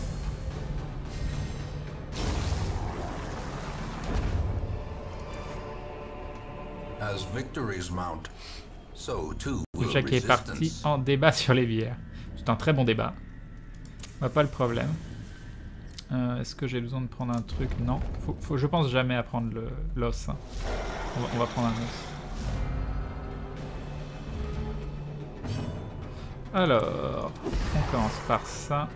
Le Jack est parti en débat sur les bières. C'est un très bon débat. Pas le problème. Est-ce que j'ai besoin de prendre un truc? Non. Je pense jamais à prendre l'os. Hein. On va prendre un os. Alors, on commence par ça.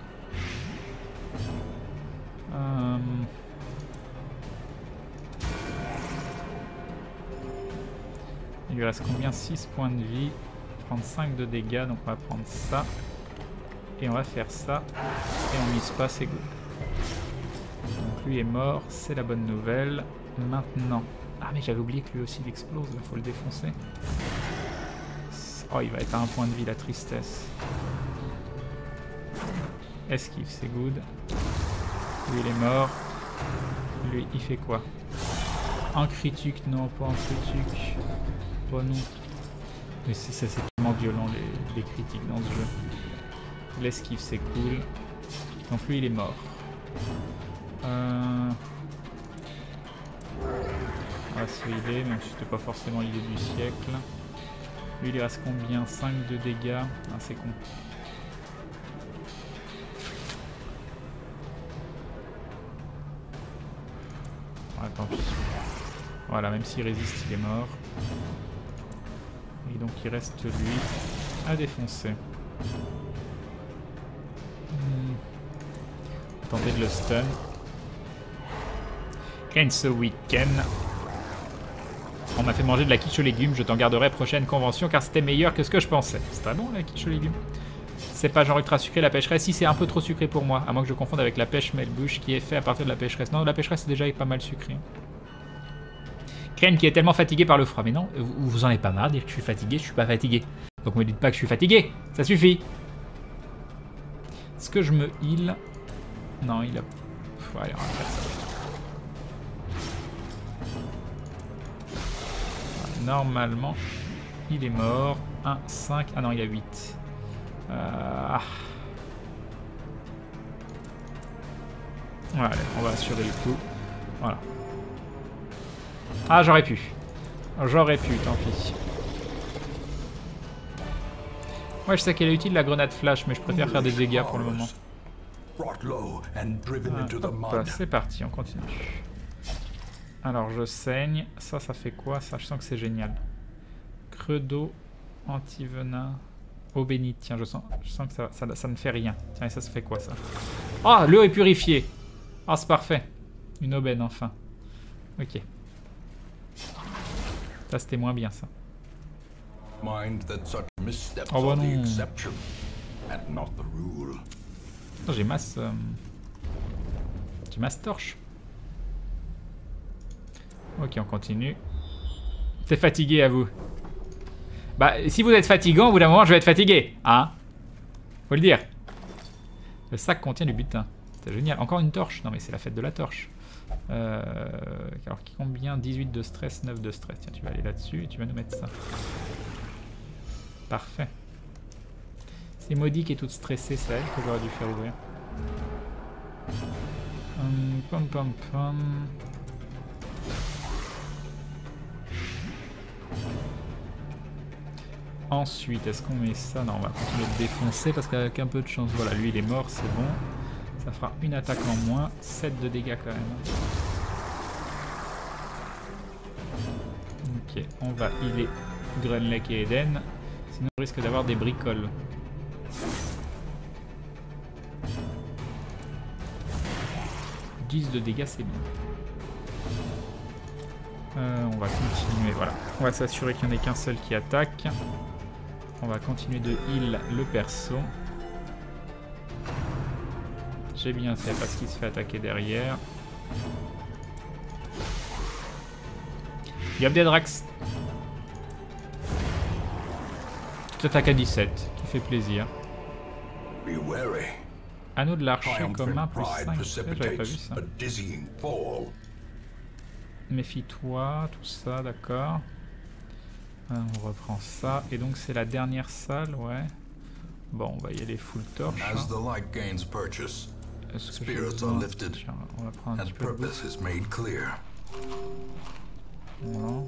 Il lui reste combien? 6 points de vie. 35 de dégâts, donc on va prendre ça. Et on va faire ça. Et on mise pas, c'est good. Donc lui est mort, c'est la bonne nouvelle. Maintenant... Ah mais j'avais oublié que lui aussi il explose, il faut le défoncer. Oh, il va être à un point de vie, la tristesse. Esquive, c'est good. Lui il est mort. Lui il fait quoi? Un critique? Non, pas un critique. Oh non. Mais c'est tellement violent les critiques dans ce jeu. L'esquive c'est cool. Donc lui il est mort. On va se healer, même si c'était pas forcément l'idée du siècle. Lui il reste combien? 5 de dégâts. Ah c'est con. Ah, tant pis. Voilà, même s'il résiste il est mort. Et donc il reste lui à défoncer. Tenter de le stun. Ken ce week-end. On m'a fait manger de la quiche aux légumes, je t'en garderai prochaine convention car c'était meilleur que ce que je pensais. C'est très bon la quiche aux légumes. C'est pas genre ultra sucré la pêcheresse, si c'est un peu trop sucré pour moi, à moins que je confonde avec la pêche Melbouche qui est fait à partir de la pêcheresse. Non, la pêcheresse c'est déjà pas mal sucré. Ken qui est tellement fatigué par le froid. Mais non, vous en avez pas marre de dire que je suis fatigué, je suis pas fatigué. Donc me dites pas que je suis fatigué, ça suffit. Est-ce que je me heal? Non, il a... Allez, on va faire ça. Normalement, il est mort. 1, 5... Ah non, il y a 8. Voilà, on va assurer le coup. Voilà. Ah, j'aurais pu. J'aurais pu, tant pis. Ouais, je sais qu'elle est utile la grenade flash, mais je préfère faire des dégâts pour le moment. C'est parti, on continue. Alors je saigne. Ça fait quoi ça? Je sens que c'est génial. Creux d'eau, anti-venin, eau bénite. Tiens, je sens que ça ne fait rien. Tiens, et ça fait quoi ça? Ah, l'eau est purifiée. Ah, c'est parfait. Une aubaine enfin. Ok. Ça c'était moins bien ça. Oh bah non. J'ai masse... J'ai masse torche. Ok, on continue. T'es fatigué à vous. Bah, si vous êtes fatigant, au bout d'un moment, je vais être fatigué. Hein? Faut le dire. Le sac contient du butin. C'est génial. Encore une torche. Non, mais c'est la fête de la torche. Alors, combien? 18 de stress, 9 de stress. Tiens, tu vas aller là-dessus et tu vas nous mettre ça. Parfait. C'est Maudit qui est toute stressée, c'est elle que j'aurais dû faire ouvrir. Pom pom pom. Ensuite, est-ce qu'on met ça? Non, on va continuer de défoncer parce qu'avec un peu de chance, voilà, lui il est mort, c'est bon. Ça fera une attaque en moins, 7 de dégâts quand même. Ok, on va healer Grunlech et Eden, sinon on risque d'avoir des bricoles. « 10 de dégâts, c'est bien. On va continuer, voilà. On va s'assurer qu'il n'y en ait qu'un seul qui attaque. On va continuer de heal le perso. J'ai bien fait parce qu'il se fait attaquer derrière. Yop des Drax. Tu t'attaques à 17, qui fait plaisir. Anneau de l'archer commun plus 5. J'avais pas vu ça. Méfie-toi, tout ça, d'accord. On reprend ça. Et donc c'est la dernière salle, ouais. Bon, on va y aller full torche. Hein. Est-ce que tiens, on va prendre un petit peu de bouffe. Voilà.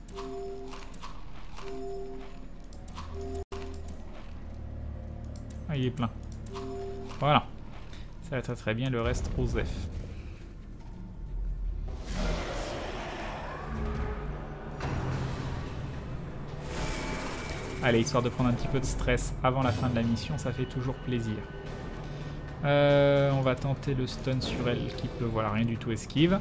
Ah, il est plein. Voilà. Ça va très très bien, le reste, Osef. Allez, histoire de prendre un petit peu de stress avant la fin de la mission, ça fait toujours plaisir. On va tenter le stun sur elle qui peut, voilà, rien du tout esquive.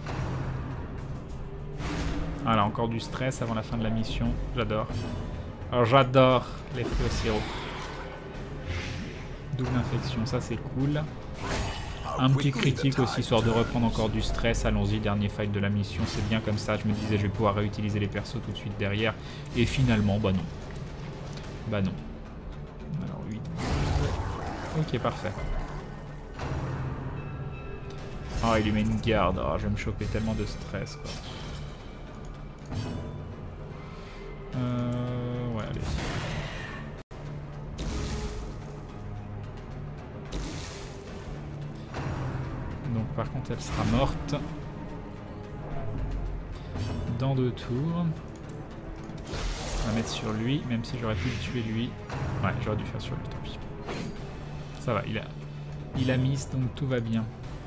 Voilà, encore du stress avant la fin de la mission, j'adore. Alors j'adore les fruits au sirop. Double infection, ça c'est cool. Un petit critique aussi, histoire de reprendre encore du stress. Allons-y, dernier fight de la mission, c'est bien comme ça. Je me disais je vais pouvoir réutiliser les persos tout de suite derrière. Et finalement, bah non. Bah non. Alors 8. Ok, parfait. Oh, il lui met une garde. Oh, je vais me choper tellement de stress, quoi. Ouais, allez. Donc par contre, elle sera morte. Dans 2 tours. On va mettre sur lui, même si j'aurais pu le tuer lui. Ouais, j'aurais dû faire sur lui, tant pis. Ça va, il a miss, donc tout va bien.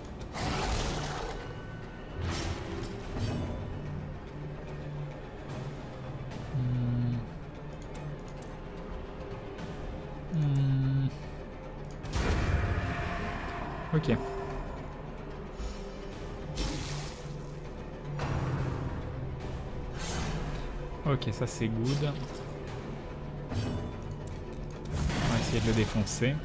Ok. Ok, ça c'est good. On va essayer de le défoncer.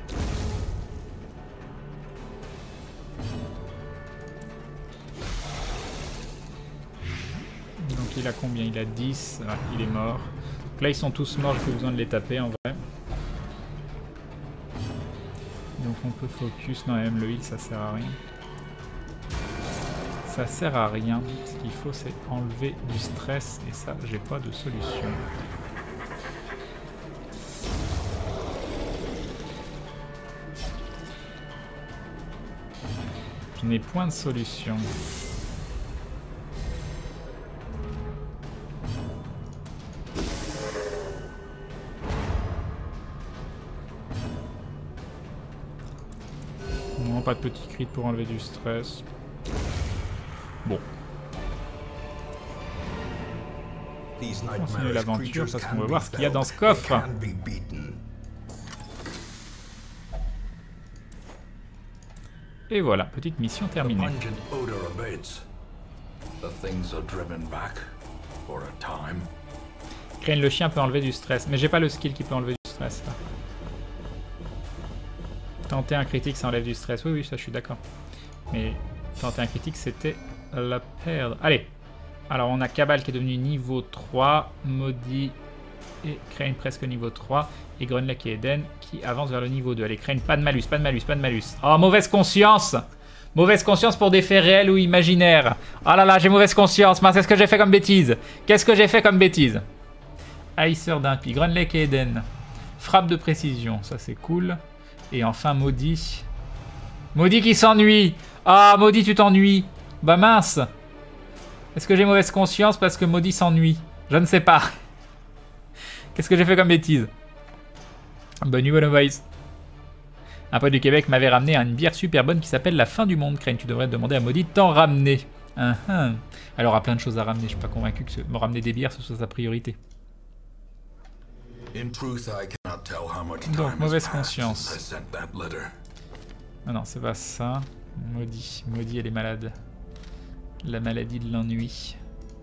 Donc il a combien? Il a 10. Ah, il est mort. Donc là ils sont tous morts, j'ai plus besoin de les taper en vrai. Donc on peut focus. Non, même le heal ça sert à rien. Ça sert à rien. Ce qu'il faut c'est enlever du stress et ça j'ai pas de solution. Je n'ai point de solution. Non, pas de petit crit pour enlever du stress. Bon. On va continuer l'aventure parce qu'on va voir ce qu'il y a dans ce coffre. Et voilà, petite mission terminée. Crane le chien peut enlever du stress, mais j'ai pas le skill qui peut enlever du stress là. Tenter un critique ça enlève du stress, oui oui ça je suis d'accord. Mais tenter un critique c'était la perdre. Allez, alors on a Cabal qui est devenu niveau 3, Maudit Et Crane presque niveau 3. Et Grunlech et Eden qui avancent vers le niveau 2. Allez, Crane, pas de malus, pas de malus, pas de malus. Oh, mauvaise conscience! Mauvaise conscience pour des faits réels ou imaginaires. Oh là là, j'ai mauvaise conscience. Mince, qu'est-ce que j'ai fait comme bêtise? Qu'est-ce que j'ai fait comme bêtise? Haïsseur d'impie. Grunlech et Eden. Frappe de précision, ça c'est cool. Et enfin, Maudit. Maudit qui s'ennuie. Ah, Maudit, tu t'ennuies. Bah mince. Est-ce que j'ai mauvaise conscience parce que Maudit s'ennuie? Je ne sais pas. Qu'est-ce que j'ai fait comme bêtise? Bonne nuit, bonne voice. Un pote du Québec m'avait ramené une bière super bonne qui s'appelle La Fin du Monde. Crane, tu devrais demander à Maudit de t'en ramener. Alors, à plein de choses à ramener. Je suis pas convaincu que me ramener des bières, ce soit sa priorité. Donc, mauvaise conscience. Non, non, c'est pas ça. Maudit. Maudit, elle est malade. La maladie de l'ennui.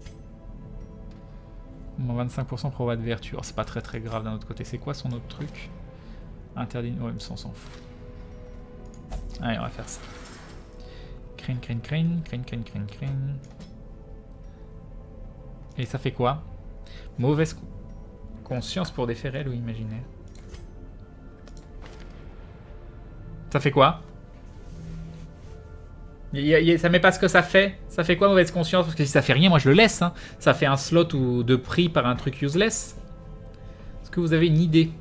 Moins 25% proba de vertu. Oh, c'est pas très grave d'un autre côté. C'est quoi son autre truc? Interdit. Ouais, mais ça, on s'en fout. Allez, on va faire ça. Crane, crane, crane. Crane, crane, crane, crane. Et ça fait quoi? Mauvaise conscience pour des faits réels ou imaginaires. Ça fait quoi? Ça met pas ce que ça fait. Ça fait quoi, mauvaise conscience? Parce que si ça fait rien, moi je le laisse. Hein. Ça fait un slot ou de prix par un truc useless. Est-ce que vous avez une idée?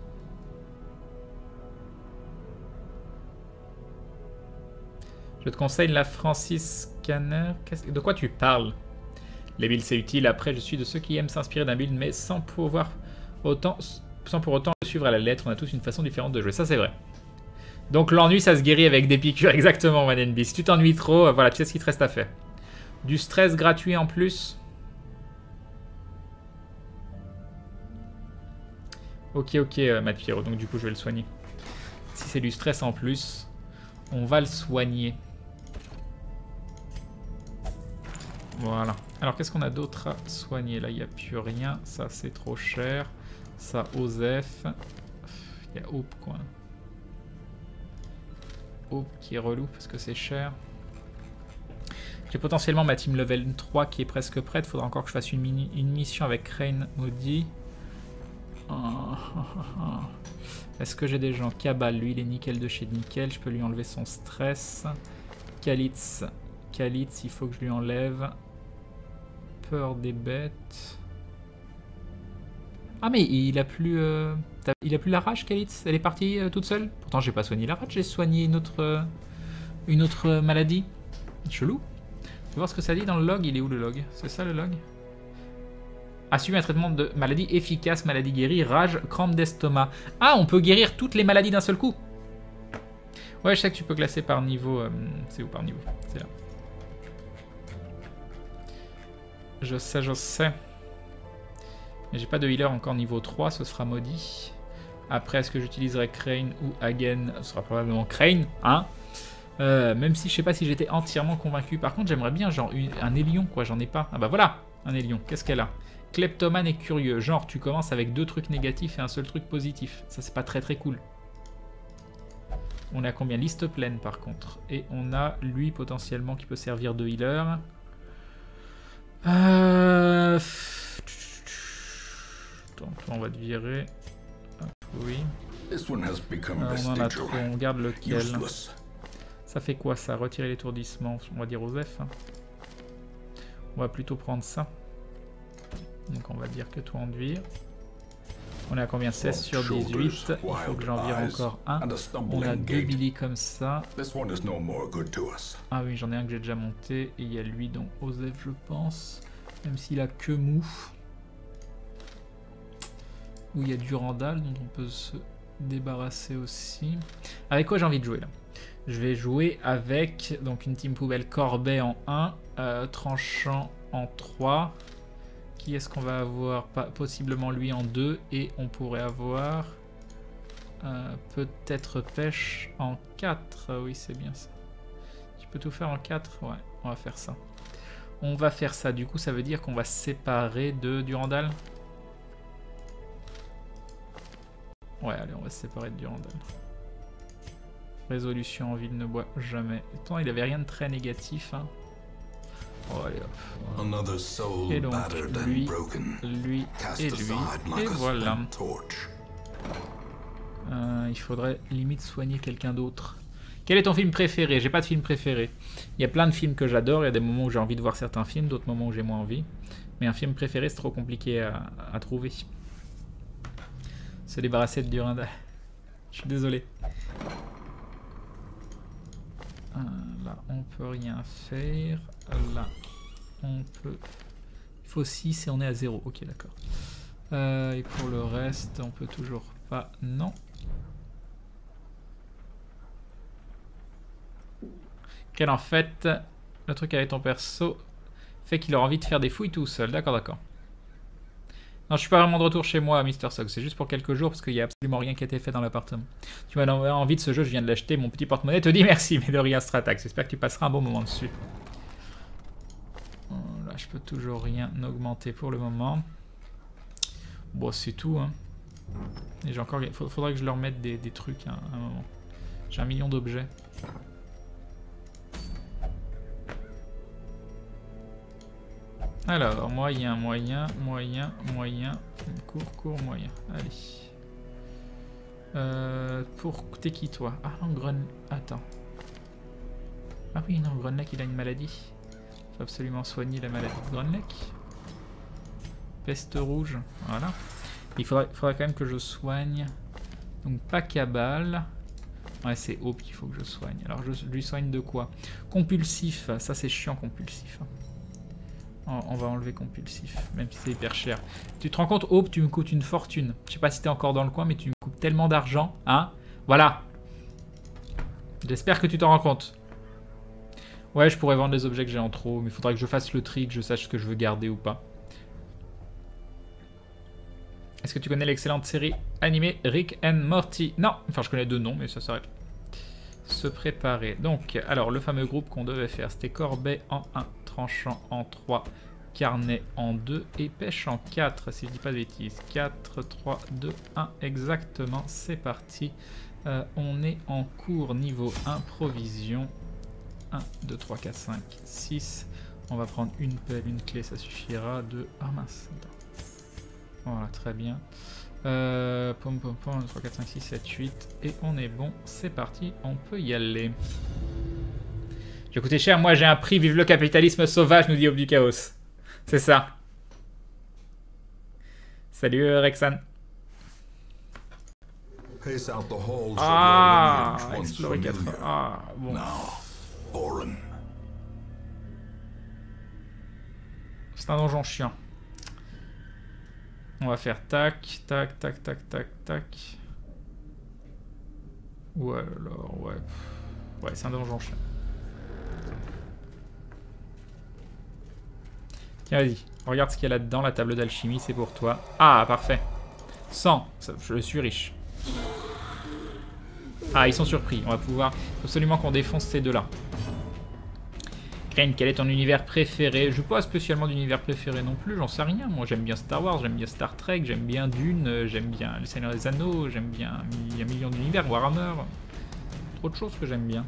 Je te conseille la Francis Scanner. De quoi tu parles? Les builds c'est utile. Après, je suis de ceux qui aiment s'inspirer d'un build, mais sans pour autant le suivre à la lettre. On a tous une façon différente de jouer. Ça, c'est vrai. Donc l'ennui, ça se guérit avec des piqûres. Exactement, ManNB. Si tu t'ennuies trop, voilà, tu sais ce qu'il te reste à faire. Du stress gratuit en plus. Ok, Matt Pierrot. Donc du coup, je vais le soigner. Si c'est du stress en plus, on va le soigner. Voilà. Alors, qu'est-ce qu'on a d'autre à soigner? Là, il n'y a plus rien. Ça, c'est trop cher. Ça, Osef. Il y a Hope, quoi. Hope qui est relou parce que c'est cher. J'ai potentiellement ma team level 3 qui est presque prête. Faudra encore que je fasse une mission avec Crane Maudit. Est-ce que j'ai des gens? Cabal, lui, il est nickel de chez nickel. Je peux lui enlever son stress. Kalitz, il faut que je lui enlève. Peur des bêtes. Ah, mais il a plus la rage, Kalitz. Elle est partie toute seule. Pourtant, j'ai pas soigné la rage, j'ai soigné une autre maladie. Chelou. Tu vas voir ce que ça dit dans le log. Il est où le log? C'est ça le log? Assumer un traitement de maladie efficace, maladie guérie, rage, crampe d'estomac. Ah, on peut guérir toutes les maladies d'un seul coup. Ouais, je sais que tu peux classer par niveau. C'est où par niveau? C'est là. Je sais. Mais j'ai pas de healer encore niveau 3, ce sera maudit. Après, est-ce que j'utiliserai Crane ou Hagen? Ce sera probablement Crane, hein. Même si je sais pas si j'étais entièrement convaincu. Par contre, j'aimerais bien genre un Hélion, quoi. J'en ai pas. Ah bah voilà, un Hélion. Qu'est-ce qu'elle a? Kleptomane et curieux. Genre, tu commences avec 2 trucs négatifs et un seul truc positif. Ça, c'est pas très cool. On est à combien? Liste pleine, par contre. Et on a lui, potentiellement, qui peut servir de healer. Attends, on va te virer. Oui. On en a trop. On garde lequel? Ça fait quoi, ça? Retirer l'étourdissement. On va dire Osef. Hein. On va plutôt prendre ça. Donc on va dire que toi on te vire. On est à combien? 16 sur 18. Il faut que j'en vire encore un. On a 2 Billy comme ça. Ah oui, j'en ai un que j'ai déjà monté. Et il y a lui, donc Osef, je pense. Même s'il a que mou. Où il y a Durandal, dont on peut se débarrasser aussi. Avec quoi j'ai envie de jouer là? Je vais jouer avec donc une team poubelle Corbet en 1, Tranchant en 3. Qui est-ce qu'on va avoir? Possiblement lui en 2. Et on pourrait avoir peut-être Pêche en 4. Oui, c'est bien ça. Tu peux tout faire en 4? Ouais, on va faire ça. On va faire ça. Du coup, ça veut dire qu'on va se séparer de Durandal. Ouais, allez, on va se séparer de Durandal. Résolution en ville ne boit jamais. Attends, il avait rien de très négatif. Hein. Oh, allez hop. Another soul Et donc, battered and lui, broken. lui Cast et lui. aside like Et a voilà. spent torch. Il faudrait limite soigner quelqu'un d'autre. Quel est ton film préféré? J'ai pas de film préféré. Il y a plein de films que j'adore. Il y a des moments où j'ai envie de voir certains films, d'autres moments où j'ai moins envie. Mais un film préféré, c'est trop compliqué à trouver. Se débarrasser de Durandal. Je suis désolé. Là, on peut rien faire. Là, on peut... Il faut 6 et on est à 0. Ok, d'accord. Et pour le reste, on peut toujours pas... Non. Quel en fait, le truc avec ton perso fait qu'il a envie de faire des fouilles tout seul. D'accord, d'accord. Non, je suis pas vraiment de retour chez moi, Mr. Sox. C'est juste pour quelques jours parce qu'il y a absolument rien qui a été fait dans l'appartement. Tu m'as envie de ce jeu, je viens de l'acheter. Mon petit porte-monnaie te dit merci, mais de rien Stratax. J'espère que tu passeras un bon moment dessus. Là, je peux toujours rien augmenter pour le moment. Bon, c'est tout. Hein. Et j'ai encore... Faudrait que je leur mette des trucs à un moment. J'ai 1 million d'objets. Alors, moyen, moyen, moyen, moyen, court, moyen. Allez. T'es qui toi? Ah non, Attends. Ah oui, non, Grunleck, il a une maladie. Faut absolument soigner la maladie de Grunleck. Peste rouge, voilà. Il faudrait quand même que je soigne. Donc, pas Cabal. Ouais, c'est Hope qu'il faut que je soigne. Alors, je lui soigne de quoi? Compulsif, ça c'est chiant, compulsif. On va enlever compulsif, même si c'est hyper cher. Tu te rends compte, Hope, tu me coûtes une fortune. Je sais pas si t'es encore dans le coin, mais tu me coûtes tellement d'argent, hein? Voilà. J'espère que tu t'en rends compte. Ouais, je pourrais vendre les objets que j'ai en trop, mais il faudrait que je fasse le tri, que je sache ce que je veux garder ou pas. Est-ce que tu connais l'excellente série animée Rick and Morty? Non, enfin je connais 2 noms, mais ça s'arrête. Se préparer. Donc, alors, le fameux groupe qu'on devait faire, c'était Corbet en 1, Tranchant en 3, Carnet en 2 et Pêche en 4, si je dis pas de bêtises. 4, 3, 2, 1, exactement, c'est parti. On est en cours niveau 1, provision. 1, 2, 3, 4, 5, 6. On va prendre une pelle, une clé, ça suffira. 2, ah mince, voilà, très bien. Pom pom pom, 3, 4, 5, 6, 7, 8. Et on est bon, c'est parti, on peut y aller. J'ai coûté cher, moi j'ai un prix, vive le capitalisme sauvage, nous dit Hope du Chaos. C'est ça. Salut Rexan. Ah, explorer 4. Ah, bon. C'est un donjon chiant. On va faire tac, tac, tac, tac, tac, tac. Ouais, alors, ouais. Ouais, c'est un donjon chiant. Tiens, vas-y. Regarde ce qu'il y a là-dedans, la table d'alchimie, c'est pour toi. Ah, parfait. 100. Je suis riche. Ah, ils sont surpris. On va pouvoir... Faut absolument qu'on défonce ces deux-là. Crane, quel est ton univers préféré? Je n'ai pas spécialement d'univers préféré non plus, j'en sais rien. Moi j'aime bien Star Wars, j'aime bien Star Trek, j'aime bien Dune, j'aime bien Le Seigneur des Anneaux, j'aime bien... Il y a un million d'univers, Warhammer. Trop de choses que j'aime bien.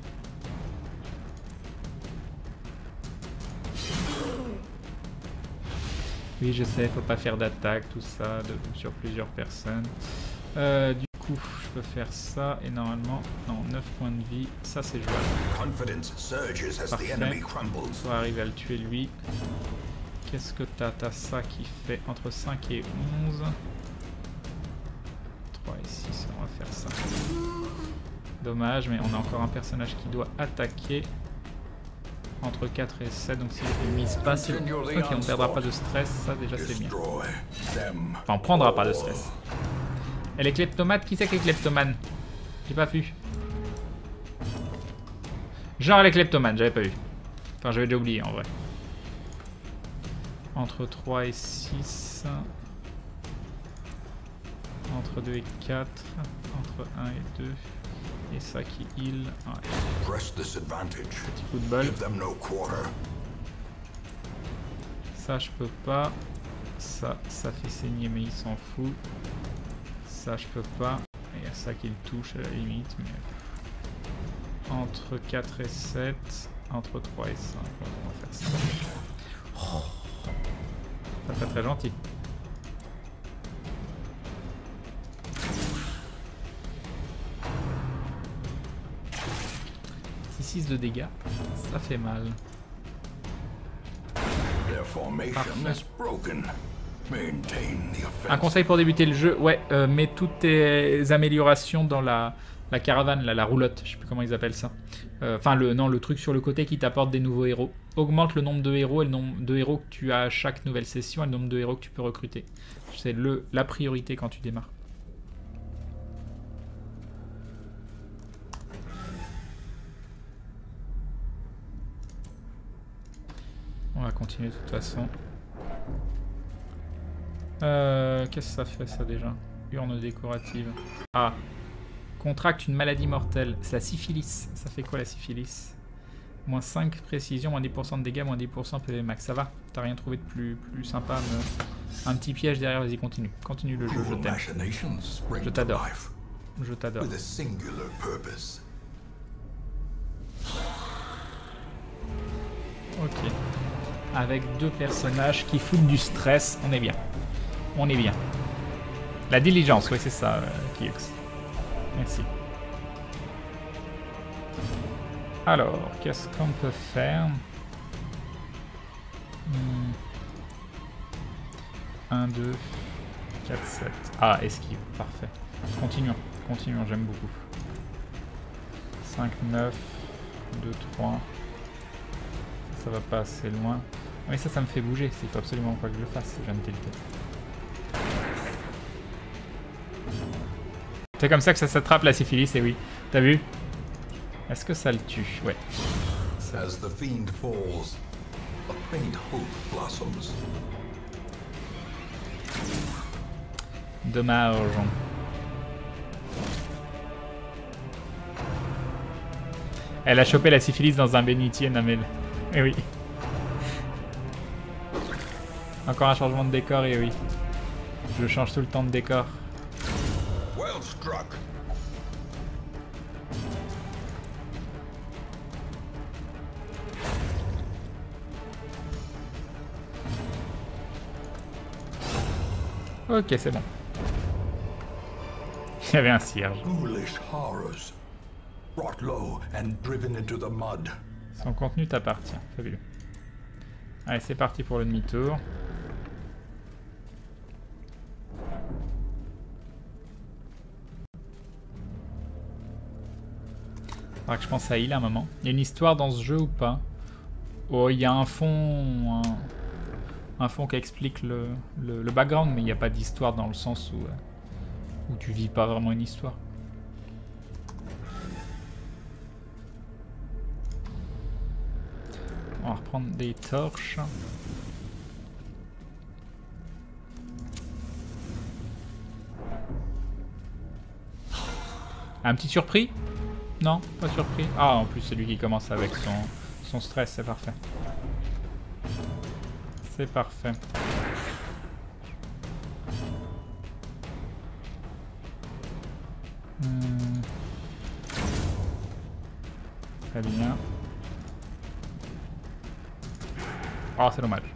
Oui, je sais, faut pas faire d'attaque, tout ça, sur plusieurs personnes. Du coup, je peux faire ça, et normalement, non, 9 points de vie, ça c'est jouable. Parfait, on va arriver à le tuer lui. Qu'est-ce que t'as? T'as ça qui fait entre 5 et 11. 3 et 6, on va faire ça. Dommage, mais on a encore un personnage qui doit attaquer. Entre 4 et 7, donc si je ne mise pas, c'est bon. Ok, on ne perdra pas de stress, ça déjà c'est bien. Enfin, on prendra pas de stress. Elle est kleptomate, qui c'est qui est kleptomane? J'ai pas vu. Genre elle est kleptomane, j'avais pas vu. Enfin, j'avais déjà oublié en vrai. Entre 3 et 6. Entre 2 et 4. Entre 1 et 2. Et ça qui heal. Ouais. Petit coup de bol. Ça je peux pas. Ça fait saigner mais il s'en fout. Ça je peux pas. Il y a ça qui le touche à la limite. Mais... Entre 4 et 7. Entre 3 et 5, on va faire ça. Oh. Pas très très gentil. 6 de dégâts, ça fait mal. Un conseil pour débuter le jeu, ouais, mets toutes tes améliorations dans la caravane, là, la roulotte, je sais plus comment ils appellent ça. Enfin, le truc sur le côté qui t'apporte des nouveaux héros. Augmente le nombre de héros et le nombre de héros que tu as à chaque nouvelle session et le nombre de héros que tu peux recruter. C'est la priorité quand tu démarres. On va continuer de toute façon. Qu'est-ce que ça fait ça déjà? Urne décorative. Ah. Contracte une maladie mortelle. C'est la syphilis. Ça fait quoi la syphilis? Moins 5 précision, moins 10% de dégâts, moins 10% PV max. Ça va? T'as rien trouvé de plus sympa? Un petit piège derrière, vas-y, continue. Continue le jeu, je t'aime. Je t'adore. Je t'adore. Ok. Avec 2 personnages qui foutent du stress, on est bien. On est bien. La diligence, oui c'est ça, Kiox. Merci. Alors, qu'est-ce qu'on peut faire? 1, 2, 4, 7. Ah, esquive, parfait. Continuons, continuons, j'aime beaucoup. 5, 9, 2, 3. Ça va pas assez loin. Oui, ça me fait bouger. Il faut absolument pas que je le fasse. Je viens de tilter. C'est comme ça que ça s'attrape la syphilis, et oui. T'as vu? Est-ce que ça le tue? Ouais. As the fiend falls, a faint hope blossoms. Dommage. Elle a chopé la syphilis dans un bénitier, Namel. Eh oui. Encore un changement de décor, et oui. Je change tout le temps de décor. Well struck. Ok, c'est bon. Il y avait un cierge. Son contenu t'appartient. Fabuleux. Allez, c'est parti pour le demi-tour. Faudra que je pense à heal à un moment. Il y a une histoire dans ce jeu ou pas? Oh, il y a un fond... Un fond qui explique le background, mais il n'y a pas d'histoire dans le sens où tu vis pas vraiment une histoire. On va reprendre des torches. Un petit surpris? Non, pas surpris. Ah, en plus c'est lui qui commence avec son stress, c'est parfait. C'est parfait. Très bien. Oh, c'est dommage.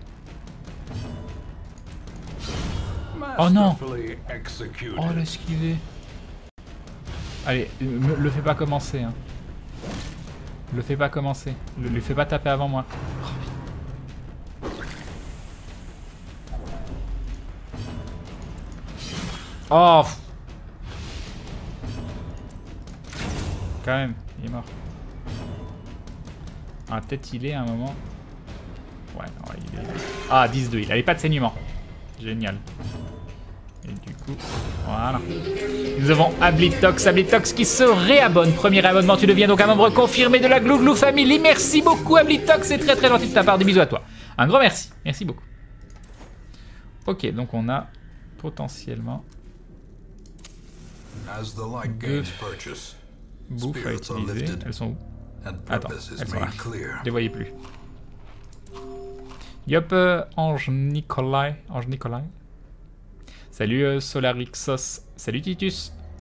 Oh non! Oh, l'esquiver. Allez, le fais pas commencer. Hein. Le fais pas commencer. Le fais pas taper avant moi. Oh! Quand même, il est mort. Ah, peut-être il est à un moment. Ouais, non, il est... Ah, 10 de heal. Allez, pas de saignement. Génial. Et du coup, voilà. Nous avons Ablitox qui se réabonne. Premier abonnement, tu deviens donc un membre confirmé de la Glouglou Family. Merci beaucoup, Ablitox. C'est très très gentil de ta part. Des bisous à toi. Un grand merci. Merci beaucoup. Ok, donc on a potentiellement... deux bouffes à utiliser. Elles sont où? Attends, elles sont là. Je les voyais plus. Yop, Ange Nikolai. Salut Solarixos. Salut Titus.